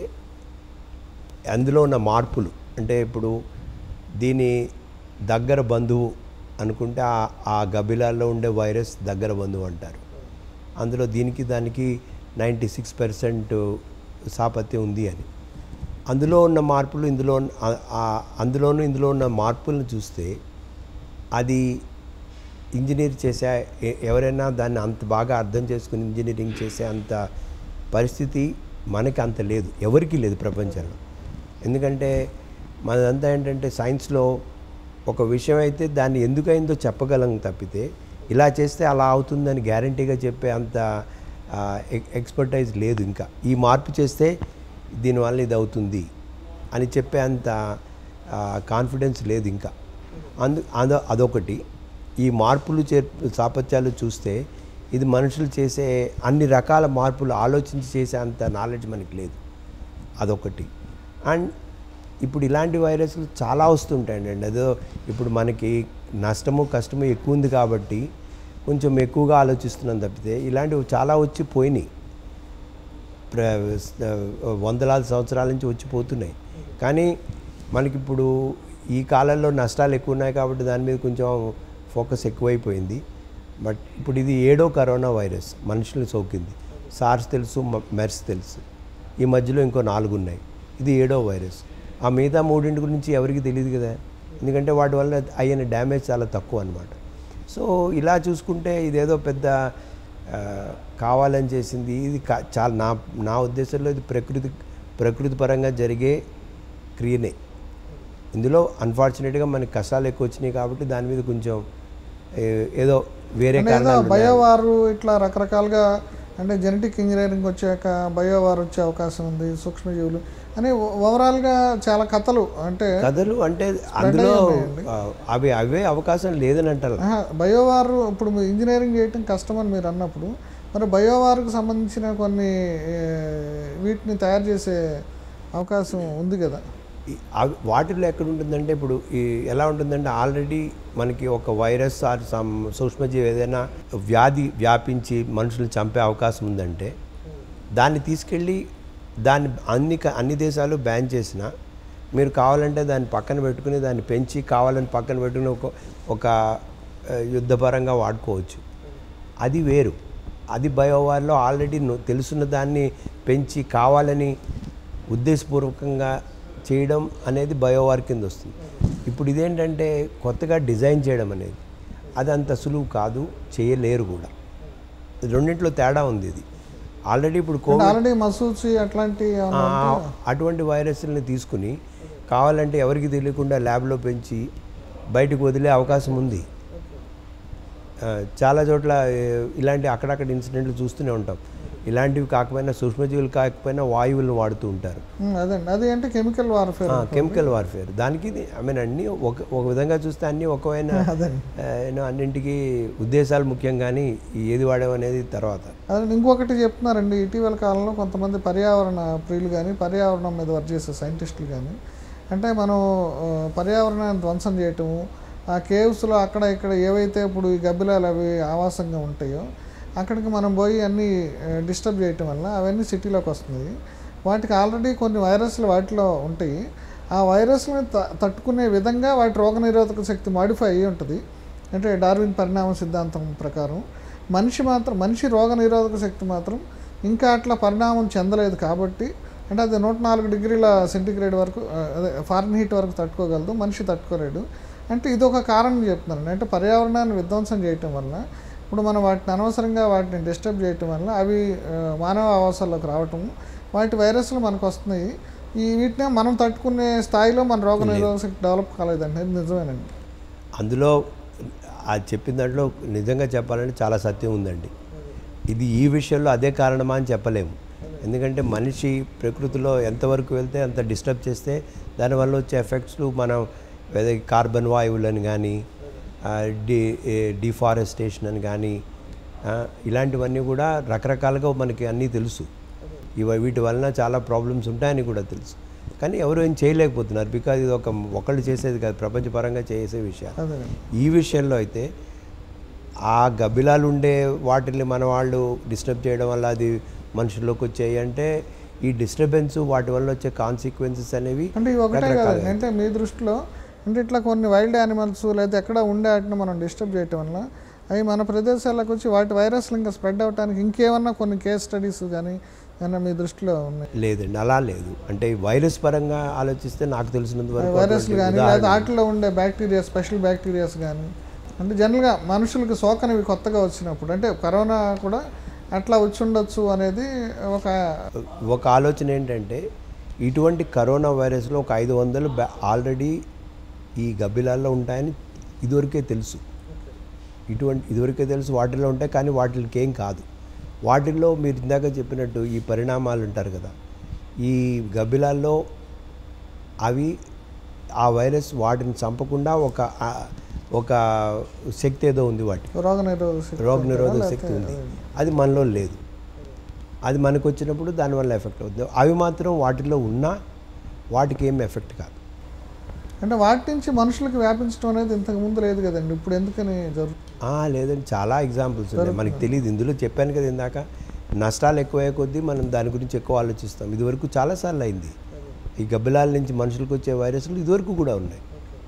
అందులో ఉన్న మార్పులు, అంటే ఇప్పుడు దీని దగ్గర బంధువు అనుకుంటే ఆ ఆ గబిలాల్లో ఉండే వైరస్ దగ్గర బంధువు అంటారు. అందులో దీనికి దానికి నైంటీ సిక్స్ పర్సెంట్ సాపత్యం ఉంది అని. అందులో ఉన్న మార్పులు ఇందులో ఉన్న- ఆ- ఆ- అందులోనూ ఇందులో ఉన్న మార్పులను చూస్తే అది ఇంజనీర్ చేసే ఎ- ఎవరైనా దాన్ని అంత బాగా అర్థం చేసుకుని ఇంజనీరింగ్ చేసే అంత పరిస్థితి మనకి అంత లేదు, ఎవరికీ లేదు ప్రపంచంలో. ఎందుకంటే మనదంతా ఏంటంటే సైన్స్లో ఒక విషయం అయితే దాన్ని ఎందుకైందో చెప్పగలం తప్పితే ఇలా చేస్తే అలా అవుతుందని గ్యారంటీగా చెప్పే అంత ఎక్స్పర్టైజ్ లేదు. ఇంకా ఈ మార్పు చేస్తే దీనివల్ల ఇది అవుతుంది అని చెప్పే అంత కాన్ఫిడెన్స్ లేదు ఇంకా. అందు అదో అదొకటి. ఈ మార్పులు చే సాపత్యాలు చూస్తే ఇది మనుషులు చేసే అన్ని రకాల మార్పులు ఆలోచించి చేసే అంత నాలెడ్జ్ మనకి లేదు, అదొకటి. అండ్ ఇప్పుడు ఇలాంటి వైరస్లు చాలా వస్తుంటాయండి. అండి అదో ఇప్పుడు మనకి నష్టము కష్టము ఎక్కువ ఉంది కాబట్టి కొంచెం ఎక్కువగా ఆలోచిస్తున్నాం తప్పితే ఇలాంటివి చాలా వచ్చి పోయినాయి, ప్ర వందలాది సంవత్సరాల నుంచి వచ్చిపోతున్నాయి. కానీ మనకిప్పుడు ఈ కాలంలో నష్టాలు ఎక్కువ ఉన్నాయి కాబట్టి దాని మీద కొంచెం ఫోకస్ ఎక్కువైపోయింది. బట్ ఇప్పుడు ఇది ఏడో కరోనా వైరస్ మనుషులు సోకింది. సార్స్ తెలుసు, మెర్స్ తెలుసు, ఈ మధ్యలో ఇంకో నాలుగు ఉన్నాయి, ఇది ఏడో వైరస్. ఆ మిగతా మూడింటి గురించి ఎవరికి తెలియదు కదా, ఎందుకంటే వాటి వల్ల అయిన డ్యామేజ్ చాలా తక్కువ అన్నమాట. సో ఇలా చూసుకుంటే ఇదేదో పెద్ద ఆ, కావాలని చేసింది ఇది కా చాలా నా నా ఉద్దేశంలో ఇది ప్రకృతి ప్రకృతి పరంగా జరిగే క్రియనే. ఇందులో అన్ఫార్చునేట్గా మనకి కష్టాలు ఎక్కువ వచ్చినాయి కాబట్టి దాని మీద కొంచెం ఏ- ఏదో వేరే కారణాలు ఉన్నాయి. బయోవారు ఇట్లా రకరకాలుగా అంటే జెనెటిక్ ఇంజనీరింగ్ వచ్చాక బయోవార్ వచ్చే అవకాశం ఉంది, సూక్ష్మజీవులు అని ఓవరాల్గా చాలా కథలు అంటే కథలు అంటే అందులో ఆ, అవి అవే అవకాశం లేదని అంటారు. ఆహా, బయోవార్ ఇప్పుడు మీరు ఇంజనీరింగ్ చేయటం కష్టమని మీరు అన్నప్పుడు మరి బయోవార్కు సంబంధించిన కొన్ని ఏ, వీటిని తయారు చేసే అవకాశం ఉంది కదా. ఈ- అవి వాటిల్లో ఎక్కడ ఉంటుందంటే ఇప్పుడు ఈ ఎలా ఉంటుందంటే ఆల్రెడీ మనకి ఒక వైరస్ ఆర్ సమ్ సూక్ష్మజీవి ఏదైనా వ్యాధి వ్యాపించి మనుషులు చంపే అవకాశం ఉందంటే దాన్ని తీసుకెళ్ళి దాన్ని అన్ని క- అన్ని దేశాలు బ్యాన్ చేసినా మీరు కావాలంటే దాన్ని పక్కన పెట్టుకుని దాన్ని పెంచి కావాలని పక్కన పెట్టుకుని ఒక ఒక ఆ, యుద్ధపరంగా వాడుకోవచ్చు. అది వేరు. అది బయోవార్లో ఆల్రెడీ ను- తెలుసున్న దాన్ని పెంచి కావాలని ఉద్దేశపూర్వకంగా చేయడం అనేది బయోవార్ కింద వస్తుంది. ఇప్పుడు ఇదేంటంటే కొత్తగా డిజైన్ చేయడం అనేది అది అంత సులువు కాదు, చేయలేరు కూడా. రెండింటిలో తేడా ఉంది. ఇది ఆల్రెడీ ఇప్పుడు కోవిడ్ ఆల్రెడీ మసూచి అట్లాంటి ఏమన్నా ఆ, ఉంటే అటువంటి వైరస్ని తీసుకుని కావాలంటే ఎవరికి తెలియకుండా ల్యాబ్లో పెంచి బయటకు వదిలే అవకాశం ఉంది. ఆ, చాలా చోట్ల ఏ, ఇలాంటి అక్కడక్కడ ఇన్సిడెంట్లు చూస్తూనే ఉంటాం. ఇలాంటివి కాకపోయినా సూక్ష్మజీవులు కాకపోయినా వాయువులను వాడుతూ ఉంటారు. ఉమ్, అదండి అది అంటే కెమికల్ వార్ఫేర్ కెమికల్ వార్ఫేర్ దానికి ఐ మీన్ అన్నీ ఒక ఒక విధంగా చూస్తే అన్నీ ఒకవైన అదండి యూనో అన్నింటికి ఉద్దేశాలు ముఖ్యం, కానీ ఏది వాడడం అనేది తర్వాత. అదే ఇంకొకటి చెప్తున్నారండి, ఇటీవల కాలంలో కొంతమంది పర్యావరణ ప్రియులు కానీ పర్యావరణం మీద వర్క్ చేసే సైంటిస్టులు కానీ అంటే మనం ఆ, పర్యావరణాన్ని ధ్వంసం చేయటము, ఆ కేవ్స్లో అక్కడ ఇక్కడ ఏవైతే ఇప్పుడు ఈ గబ్బిలాలు అవి ఆవాసంగా ఉంటాయో అక్కడికి మనం పోయి అన్నీ డిస్టర్బ్ చేయటం వల్ల అవన్నీ సిటీలోకి వస్తున్నాయి. వాటికి ఆల్రెడీ కొన్ని వైరస్లు వాటిలో ఉంటాయి. ఆ వైరస్ని త తట్టుకునే విధంగా వాటి రోగనిరోధక శక్తి మాడిఫై అయ్యి ఉంటుంది. అంటే డార్విన్ పరిణామ సిద్ధాంతం ప్రకారం మనిషి మాత్రం మనిషి రోగనిరోధక శక్తి మాత్రం ఇంకా అట్లా పరిణామం చెందలేదు. కాబట్టి అంటే అది నూట నాలుగు డిగ్రీల సెంటిగ్రేడ్ వరకు ఆ, అదే ఫారెన్ హీట్ వరకు తట్టుకోగలదు, మనిషి తట్టుకోలేడు. అంటే ఇది ఒక కారణం చెప్తున్నాను. అంటే పర్యావరణాన్ని విధ్వంసం చేయటం వల్ల ఇప్పుడు మనం వాటిని అనవసరంగా వాటిని డిస్టర్బ్ చేయటం వల్ల అవి ఆ, మానవ ఆవాసాల్లోకి రావటం, వాటి వైరస్లు మనకు వస్తున్నాయి. ఈ వీటిని మనం తట్టుకునే స్థాయిలో మన రోగ నిరోధక శక్తి డెవలప్ కాలేదండి. అది నిజమేనండి. అందులో అది చెప్పిన దాంట్లో నిజంగా చెప్పాలంటే చాలా సత్యం ఉందండి. ఇది ఈ విషయంలో అదే కారణమా అని చెప్పలేము. ఎందుకంటే మనిషి ప్రకృతిలో ఎంతవరకు వెళ్తే అంత డిస్టర్బ్ చేస్తే దానివల్ల వచ్చే ఎఫెక్ట్స్లు మనం ఏదో కార్బన్ వాయువులని కానీ డి డిఫారెస్టేషన్ అని కానీ ఇలాంటివన్నీ కూడా రకరకాలుగా మనకి అన్నీ తెలుసు. ఇవి వీటి వలన చాలా ప్రాబ్లమ్స్ ఉంటాయని కూడా తెలుసు. కానీ ఎవరు ఏం చేయలేకపోతున్నారు. బికాజ్ ఇది ఒక ఒకళ్ళు చేసేది కాదు, ప్రపంచపరంగా చేసే విషయాలు. అదేనండి. ఈ విషయంలో అయితే ఆ గబ్బిలాలు ఉండే వాటిని మన వాళ్ళు డిస్టర్బ్ చేయడం వల్ల అది మనుషుల్లోకి వచ్చాయి అంటే ఈ డిస్టర్బెన్స్ వాటి వల్ల వచ్చే కాన్సిక్వెన్సెస్ అనేవి అంటే ఇవి ఒకటే కాదండి. అంటే మీ దృష్టిలో అంటే ఇట్లా కొన్ని వైల్డ్ యానిమల్స్ లేదా ఎక్కడ ఉండే వాటిని మనం డిస్టర్బ్ చేయటం వల్ల అవి మన ప్రదేశాలకు వచ్చి వాటి వైరస్లు ఇంకా స్ప్రెడ్ అవడానికి ఇంకేమన్నా కొన్ని కేస్ స్టడీస్ కానీ ఏమన్నా మీ దృష్టిలో ఉన్నాయి? లేదండి, అలా లేదు. అంటే వైరస్ పరంగా ఆలోచిస్తే నాకు తెలిసినంత వరకు వైరస్లు అటువంటి కానీ లేదా ఉదాహరణ- వాటిలో ఉండే బ్యాక్టీరియా స్పెషల్ బ్యాక్టీరియాస్ కానీ అంటే జనరల్గా మనుషులకు సోకనివి కొత్తగా వచ్చినప్పుడు అంటే కరోనా కూడా అట్లా వచ్చి ఉండొచ్చు అనేది ఒక ఒక ఆలోచన ఏంటంటే ఇటువంటి కరోనా వైరస్లో ఒక ఐదు వందలు బ్యా ఆల్రెడీ ఈ గబ్బిలాల్లో ఉంటాయని ఇదివరకే తెలుసు. ఇటువంటి ఇదివరకే తెలుసు వాటిల్లో ఉంటాయి, కానీ వాటికి ఏం కాదు. వాటిల్లో మీరు ఇందాక చెప్పినట్టు ఈ పరిణామాలు ఉంటారు కదా, ఈ గబ్బిలాల్లో అవి ఆ వైరస్ వాటిని చంపకుండా ఒక ఆ, ఒక శక్తి ఏదో ఉంది వాటికి, రోగ నిరోధక శక్తి రోగ నిరోధక అంటారా? శక్తి ఉంది. లేకపోతే అది మనలో లేదు. అది మనకు వచ్చినప్పుడు దానివల్ల ఎఫెక్ట్ అవుతుంది. అవి మాత్రం వాటిలో ఉన్నా వాటికి ఏం ఎఫెక్ట్ కాదు. అంటే వాటి నుంచి మనుషులకు వ్యాపించడం అనేది ఇంతకు ముందు లేదు కదండి, ఇప్పుడు ఎందుకని జరుగుతుంది? ఆ, లేదండి, చాలా ఎగ్జాంపుల్స్ ఉన్నాయి. మనకి తెలియదు. ఇందులో చెప్పాను కదా ఇందాక, నష్టాలు ఎక్కువయ్యే కొద్దీ మనం దాని గురించి ఎక్కువ ఆలోచిస్తాం. ఇదివరకు చాలాసార్లు అయింది. ఈ గబ్బిలాల నుంచి మనుషులకు వచ్చే వైరస్లు ఇదివరకు కూడా ఉన్నాయి.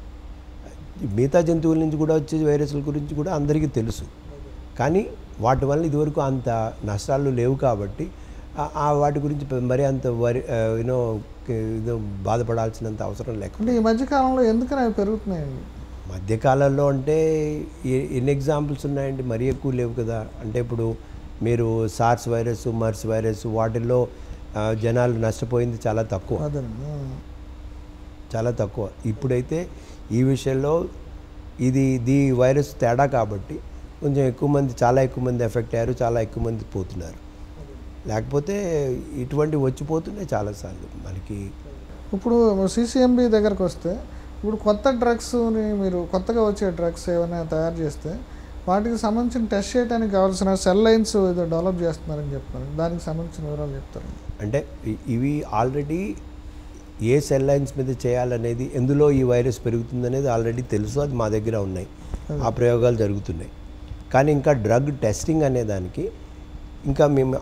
మిగతా జంతువుల నుంచి కూడా వచ్చే వైరస్ల గురించి కూడా అందరికీ తెలుసు. కానీ వాటి వల్ల ఇదివరకు అంత నష్టాలు లేవు కాబట్టి ఆ- ఆ వాటి గురించి మరీ అంత వరి యూనో ఏదో బాధపడాల్సినంత అవసరం లేకుండా. అంటే ఈ మధ్యకాలంలో ఎందుకని అవి పెరుగుతున్నాయండి? మధ్యకాలంలో అంటే ఎ- ఎన్ని ఎగ్జాంపుల్స్ ఉన్నాయండి, మరీ ఎక్కువ లేవు కదా. అంటే ఇప్పుడు మీరు సార్స్ వైరస్, మర్స్ వైరస్ వాటిల్లో ఆ, జనాలు నష్టపోయింది చాలా తక్కువ, అదేనండి. చాలా తక్కువ. ఇప్పుడైతే ఈ విషయంలో ఇది దీ వైరస్ తేడా కాబట్టి కొంచెం ఎక్కువ మంది, చాలా ఎక్కువ మంది ఎఫెక్ట్ అయ్యారు, చాలా ఎక్కువ మంది పోతున్నారు. లేకపోతే ఇటువంటివి వచ్చిపోతున్నాయి చాలాసార్లు మనకి. ఇప్పుడు సిసిఎంబి దగ్గరకు వస్తే ఇప్పుడు కొత్త డ్రగ్స్ని మీరు కొత్తగా వచ్చే డ్రగ్స్ ఏమైనా తయారు చేస్తే వాటికి సంబంధించిన టెస్ట్ చేయడానికి కావాల్సిన సెల్ లైన్స్ ఏదో డెవలప్ చేస్తున్నారని చెప్తున్నారు. దానికి సంబంధించిన వివరాలు చెప్తారు. అంటే ఇ- ఇవి ఆల్రెడీ ఏ సెల్ లైన్స్ మీద చేయాలనేది, ఎందులో ఈ వైరస్ పెరుగుతుందనేది ఆల్రెడీ తెలుసు, అది మా దగ్గర ఉన్నాయి, ఆ ప్రయోగాలు జరుగుతున్నాయి. కానీ ఇంకా డ్రగ్ టెస్టింగ్ అనే దానికి ఇంకా మేము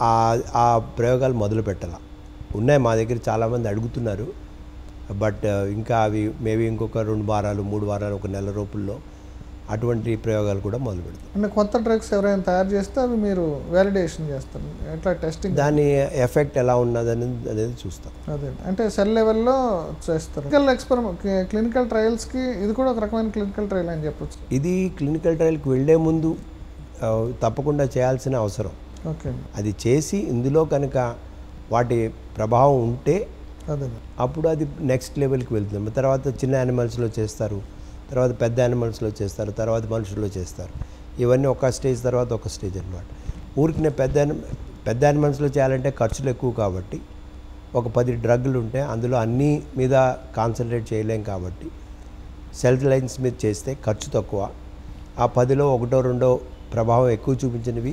ఆ ప్రయోగాలు మొదలు పెట్టాలి. ఉన్నాయి మా దగ్గర, చాలామంది అడుగుతున్నారు. బట్ ఇంకా అవి మేబీ ఇంకొక రెండు వారాలు మూడు వారాలు ఒక నెల రూపుల్లో అటువంటి ప్రయోగాలు కూడా మొదలు పెడతాం. అంటే కొత్త డ్రగ్స్ ఎవరైనా తయారు చేస్తే అవి మీరు వ్యాలిడేషన్ చేస్తారు, ఎట్లా టెస్టింగ్, దాని ఎఫెక్ట్ ఎలా ఉన్నది అనేది అనేది చూస్తాం. అదే అంటే సెల్ లెవెల్లో చేస్తారు. క్లినికల్ ఎక్స్పెరిమెంట్ క్లినికల్ ట్రయల్స్కి ఇది కూడా ఒక రకమైన క్లినికల్ ట్రయల్ అని చెప్పొచ్చు. ఇది క్లినికల్ ట్రయల్కి వెళ్ళే ముందు తప్పకుండా చేయాల్సిన అవసరం. ఓకే, అది చేసి ఇందులో కనుక వాటి ప్రభావం ఉంటే అదే అప్పుడు అది నెక్స్ట్ లెవెల్కి వెళ్తుంది. తర్వాత చిన్న యానిమల్స్లో చేస్తారు, తర్వాత పెద్ద యానిమల్స్లో చేస్తారు, తర్వాత మనుషుల్లో చేస్తారు. ఇవన్నీ ఒక స్టేజ్ తర్వాత ఒక స్టేజ్ అనమాట. ఊరికి పెద్ద పెద్ద యానిమల్స్లో చేయాలంటే ఖర్చులు ఎక్కువ కాబట్టి ఒక పది డ్రగ్లు ఉంటే అందులో అన్నీ మీద కాన్సన్ట్రేట్ చేయలేం కాబట్టి సెల్ లైన్స్ మీద చేస్తే ఖర్చు తక్కువ. ఆ పదిలో ఒకటో రెండో ప్రభావం ఎక్కువ చూపించినవి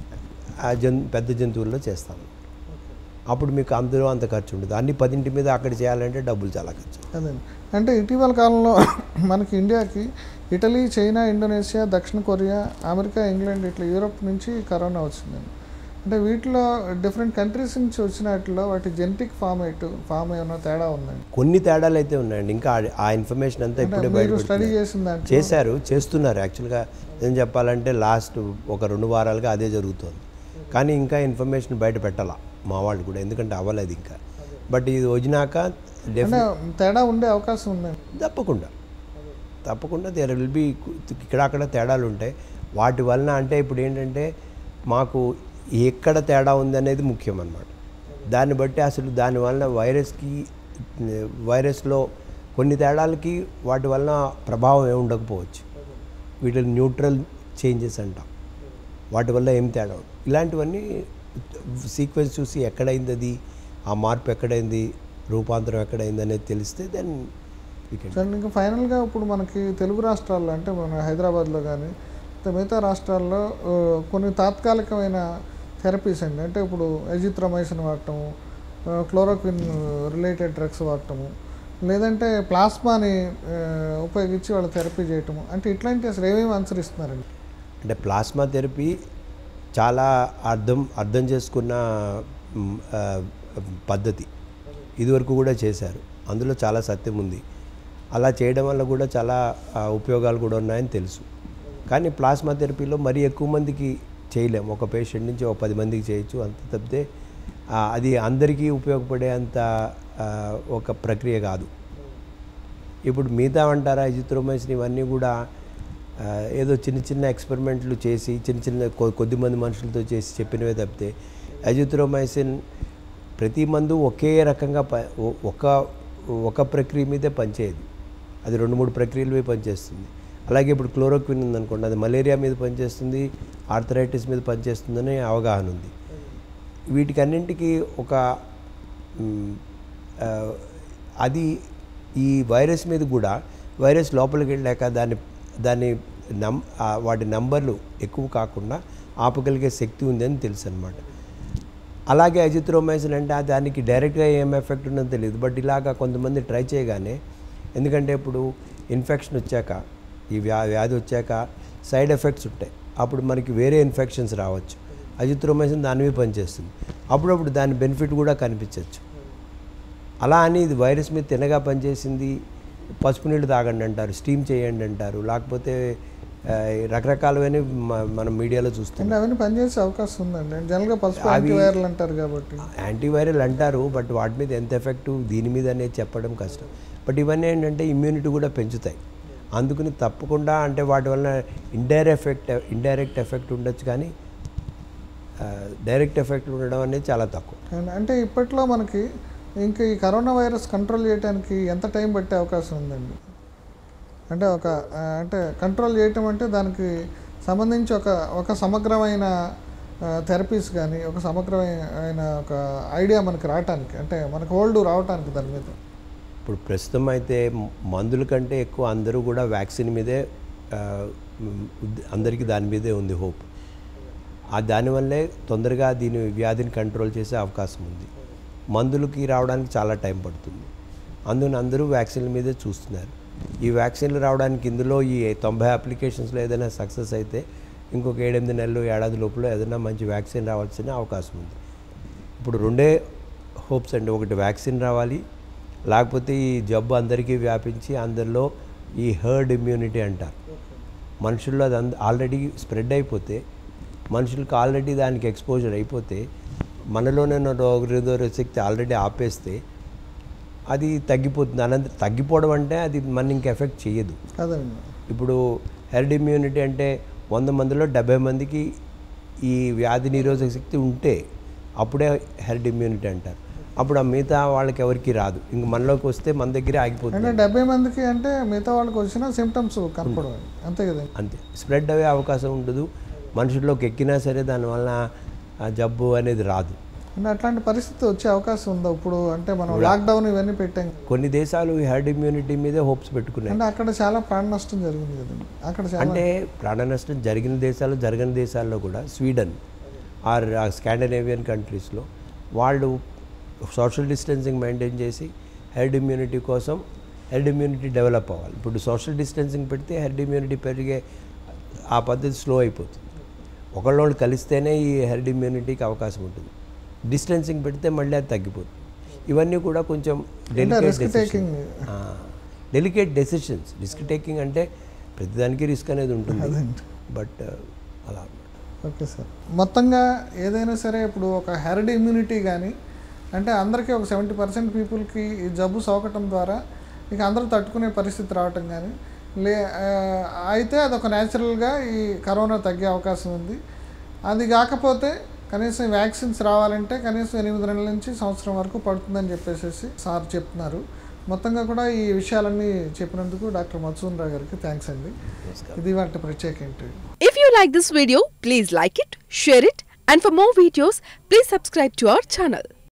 ఆ జన్ పెద్ద జంతువుల్లో చేస్తాము. అప్పుడు మీకు అందులో అంత ఖర్చు ఉండదు. అన్ని పదింటి మీద అక్కడ చేయాలంటే డబ్బులు చాలా ఖర్చు. అదే అంటే ఇటీవల కాలంలో మనకి ఇండియాకి ఇటలీ, చైనా, ఇండోనేషియా, దక్షిణ కొరియా, అమెరికా, ఇంగ్లాండ్ ఇట్లా యూరోప్ నుంచి కరోనా వచ్చిందండి. అంటే వీటిలో డిఫరెంట్ కంట్రీస్ నుంచి వచ్చిన వాటిలో వాటి జెనెటిక్ ఫార్మేట్ ఫామ్ ఏమైనా తేడా ఉందండి? కొన్ని తేడాలు అయితే ఉన్నాయండి. ఇంకా ఆ ఇన్ఫర్మేషన్ అంతా ఇప్పుడే బయట స్టడీ చేసిందంటే చేశారు చేస్తున్నారు. యాక్చువల్గా ఏం చెప్పాలంటే లాస్ట్ ఒక రెండు వారాలుగా అదే జరుగుతుంది. కానీ ఇంకా ఇన్ఫర్మేషన్ బయట పెట్టాల మా వాళ్ళు కూడా, ఎందుకంటే అవ్వలేదు ఇంకా. బట్ ఇది వచ్చినాక తేడా ఉండే అవకాశం ఉందండి. తప్పకుండా తప్పకుండా దేర్ విల్ బి ఇక్కడ అక్కడ తేడాలు ఉంటాయి. వాటి వలన అంటే ఇప్పుడు ఏంటంటే మాకు ఎక్కడ తేడా ఉంది అనేది ముఖ్యం అన్నమాట. దాన్ని బట్టి అసలు దానివల్ల వైరస్కి వైరస్లో కొన్ని తేడాలకి వాటి వలన ప్రభావం ఏమి ఉండకపోవచ్చు. వీటిని న్యూట్రల్ చేంజెస్ అంటాం. వాటి వల్ల ఏం తేడా ఉంది, ఇలాంటివన్నీ సీక్వెన్స్ చూసి ఎక్కడైంది అది, ఆ మార్పు ఎక్కడైంది, రూపాంతరం ఎక్కడైంది అనేది తెలిస్తే దెన్ సార్ ఇంకా ఫైనల్గా ఇప్పుడు మనకి తెలుగు రాష్ట్రాల్లో అంటే మన హైదరాబాద్లో కానీ మిగతా రాష్ట్రాల్లో కొన్ని తాత్కాలికమైన థెరపీస్ అండి. అంటే ఇప్పుడు ఎజిత్రమైసిన్ వాడటము, క్లోరోక్విన్ రిలేటెడ్ డ్రగ్స్ వాడటము, లేదంటే ప్లాస్మాని ఉపయోగించి వాళ్ళు థెరపీ చేయటము, అంటే ఇట్లాంటి అసలు ఏమేమి అనుసరిస్తున్నారండి? అంటే ప్లాస్మా థెరపీ చాలా అర్థం అర్థం చేసుకున్న పద్ధతి, ఇదివరకు కూడా చేశారు. అందులో చాలా సత్యం ఉంది. అలా చేయడం వల్ల కూడా చాలా ఉపయోగాలు కూడా ఉన్నాయని తెలుసు. కానీ ప్లాస్మా థెరపీలో మరీ ఎక్కువ మందికి చేయలేము. ఒక పేషెంట్ నుంచి ఒక పది మందికి చేయొచ్చు, అంత తప్పితే అది అందరికీ ఉపయోగపడే అంత ఒక ప్రక్రియ కాదు. ఇప్పుడు మిగతా అంటారా ఎజిత్రోమైసిన్ ఇవన్నీ కూడా ఏదో చిన్న చిన్న ఎక్స్పెరిమెంట్లు చేసి చిన్న చిన్న కొద్ది మంది మనుషులతో చేసి చెప్పినవే తప్పితే ఎజిత్రోమైసిన్ ప్రతి మందు ఒకే రకంగా ప ఒక ఒక ప్రక్రియ మీదే పనిచేయదు. అది రెండు మూడు ప్రక్రియల మీద పనిచేస్తుంది. అలాగే ఇప్పుడు క్లోరోక్విన్ ఉందనుకోండి, అది మలేరియా మీద పనిచేస్తుంది, ఆర్థరైటిస్ మీద పనిచేస్తుందని అవగాహన ఉంది. వీటికన్నింటికి ఒక అది ఈ వైరస్ మీద కూడా వైరస్ లోపలికి వెళ్ళాక దాన్ని దాన్ని నం వాటి నంబర్లు ఎక్కువ కాకుండా ఆపగలిగే శక్తి ఉందని తెలుసు అనమాట. అలాగే అజిత్రోమైసిన్ అంటే దానికి డైరెక్ట్గా ఏం ఎఫెక్ట్ ఉందని తెలియదు. బట్ ఇలాగా కొంతమంది ట్రై చేయగానే, ఎందుకంటే ఇప్పుడు ఇన్ఫెక్షన్ వచ్చాక, ఈ వ్యా వ్యాధి వచ్చాక సైడ్ ఎఫెక్ట్స్ ఉంటాయి. అప్పుడు మనకి వేరే ఇన్ఫెక్షన్స్ రావచ్చు. అజిత్రోమైసిన్ దాని మీద పనిచేస్తుంది. అప్పుడప్పుడు దాని బెనిఫిట్ కూడా కనిపించవచ్చు. అలా అని ఇది వైరస్ మీద తినగా పనిచేసింది, పసుపు నీళ్ళు తాగండి అంటారు, స్టీమ్ చేయండి అంటారు, లేకపోతే రకరకాలవన్నీ మనం మీడియాలో చూస్తాం. అవన్నీ పనిచేసే అవకాశం ఉందండి. జనరల్గా పసుపు యాంటీవైరల్ అంటారు కాబట్టి యాంటీవైరల్ అంటారు. బట్ వాటి మీద ఎంత ఎఫెక్టు దీని మీద అనేది చెప్పడం కష్టం. బట్ ఇవన్నీ ఏంటంటే ఇమ్యూనిటీ కూడా పెంచుతాయి. అందుకని తప్పకుండా అంటే వాటి వలన ఇండైరెక్ట్ ఎఫెక్ట్ ఇండైరెక్ట్ ఎఫెక్ట్ ఉండొచ్చు, కానీ డైరెక్ట్ ఎఫెక్ట్ ఉండడం అనేది చాలా తక్కువ. అంటే ఇప్పట్లో మనకి ఇంకా ఈ కరోనా వైరస్ కంట్రోల్ చేయడానికి ఎంత టైం పట్టే అవకాశం ఉందండి? అంటే ఒక అంటే కంట్రోల్ చేయటం అంటే దానికి సంబంధించి ఒక ఒక సమగ్రమైన థెరపీస్ కానీ ఒక సమగ్రమైన ఒక ఐడియా మనకి రావటానికి, అంటే మనకు హోల్డ్ రావటానికి దాని మీద ఇప్పుడు ప్రస్తుతం అయితే మందుల కంటే ఎక్కువ అందరూ కూడా వ్యాక్సిన్ మీదే, అందరికీ దాని మీదే ఉంది హోప్. ఆ దానివల్లే తొందరగా దీని వ్యాధిని కంట్రోల్ చేసే అవకాశం ఉంది. మందులకి రావడానికి చాలా టైం పడుతుంది. అందుకని అందరూ వ్యాక్సిన్ల మీదే చూస్తున్నారు. ఈ వ్యాక్సిన్లు రావడానికి ఇందులో ఈ తొంభై అప్లికేషన్స్లో ఏదైనా సక్సెస్ అయితే ఇంకొక ఏడెనిమిది నెలలు ఏడాది లోపల ఏదైనా మంచి వ్యాక్సిన్ రావాల్సిన అవకాశం ఉంది. ఇప్పుడు రెండే హోప్స్ అండి, ఒకటి వ్యాక్సిన్ రావాలి, లేకపోతే ఈ జబ్బు అందరికీ వ్యాపించి అందరిలో ఈ హర్డ్ ఇమ్యూనిటీ అంటారు, మనుషుల్లో అది అంద ఆల్రెడీ స్ప్రెడ్ అయిపోతే, మనుషులకు ఆల్రెడీ దానికి ఎక్స్పోజర్ అయిపోతే, మనలోనే రోగనిరోధక శక్తి ఆల్రెడీ ఆపేస్తే అది తగ్గిపోతుంది. అనంత తగ్గిపోవడం అంటే అది మన ఇంక ఎఫెక్ట్ చేయదు. ఇప్పుడు హెర్డ్ ఇమ్యూనిటీ అంటే వంద మందిలో డెబ్బై మందికి ఈ వ్యాధి నిరోధక శక్తి ఉంటే అప్పుడే హెర్డ్ ఇమ్యూనిటీ అంటారు. అప్పుడు ఆ మిగతా వాళ్ళకి ఎవరికి రాదు, ఇంక మనలోకి వస్తే మన దగ్గరే ఆగిపోతుంది. డెబ్బై మందికి అంటే మిగతా వాళ్ళకి వచ్చిన సిమ్టమ్స్ కనపడవు, అంతే కదా, అంతే స్ప్రెడ్ అయ్యే అవకాశం ఉండదు. మనుషుల్లోకి ఎక్కినా సరే దానివల్ల ఆ జబ్బు అనేది రాదు. అంటే అట్లాంటి పరిస్థితి వచ్చే అవకాశం ఉందా ఇప్పుడు? అంటే మనం లాక్డౌన్ ఇవన్నీ పెట్టాం, కొన్ని దేశాలు ఈ హెర్డ్ ఇమ్యూనిటీ మీదే హోప్స్ పెట్టుకున్నాయి. అంటే అక్కడ చాలా ప్రాణ నష్టం జరిగింది కదండి అక్కడ. అంటే ప్రాణ నష్టం జరిగిన దేశాలు, జరగని దేశాల్లో కూడా స్వీడన్ ఆర్ స్కాండినేవియన్ కంట్రీస్లో వాళ్ళు సోషల్ డిస్టెన్సింగ్ మెయింటైన్ చేసి హెర్డ్ ఇమ్యూనిటీ కోసం హెర్డ్ ఇమ్యూనిటీ డెవలప్ అవ్వాలి. ఇప్పుడు సోషల్ డిస్టెన్సింగ్ పెడితే హెర్డ్ ఇమ్యూనిటీ పెరిగే ఆ పద్ధతి స్లో అయిపోతుంది. ఒకళ్ళోళ్ళు కలిస్తేనే ఈ హెర్డ్ ఇమ్యూనిటీకి అవకాశం ఉంటుంది. డిస్టెన్సింగ్ పెడితే మళ్ళీ అది తగ్గిపోతుంది. ఇవన్నీ కూడా కొంచెం delicate decision delicate decisions risk taking అంటే ప్రతిదానికి రిస్క్ అనేది ఉంటుంది, బట్ అలా. ఓకే సార్, మొత్తంగా ఏదైనా సరే ఇప్పుడు ఒక హెర్డ్ ఇమ్యూనిటీ కానీ అంటే అందరికీ ఒక సెవెంటీ పర్సెంట్ పీపుల్కి ఈ జబ్బు సోకటం ద్వారా ఇక అందరూ తట్టుకునే పరిస్థితి రావటం కానీ లే అయితే అదొక న్యాచురల్గా ఈ కరోనా తగ్గే అవకాశం ఉంది. అది కాకపోతే కనీసం వ్యాక్సిన్స్ రావాలంటే కనీసం ఎనిమిది నెలల నుంచి సంవత్సరం వరకు పడుతుందని చెప్పేసి సార్ చెప్తున్నారు. మొత్తంగా కూడా ఈ విషయాలన్నీ చెప్పినందుకు డాక్టర్ మధుసూదన్ రావు గారికి థ్యాంక్స్ అండి. ఇది వాటి ప్రత్యేక interview. If you like this video, please like it, share it, and for more videos, please subscribe to our channel.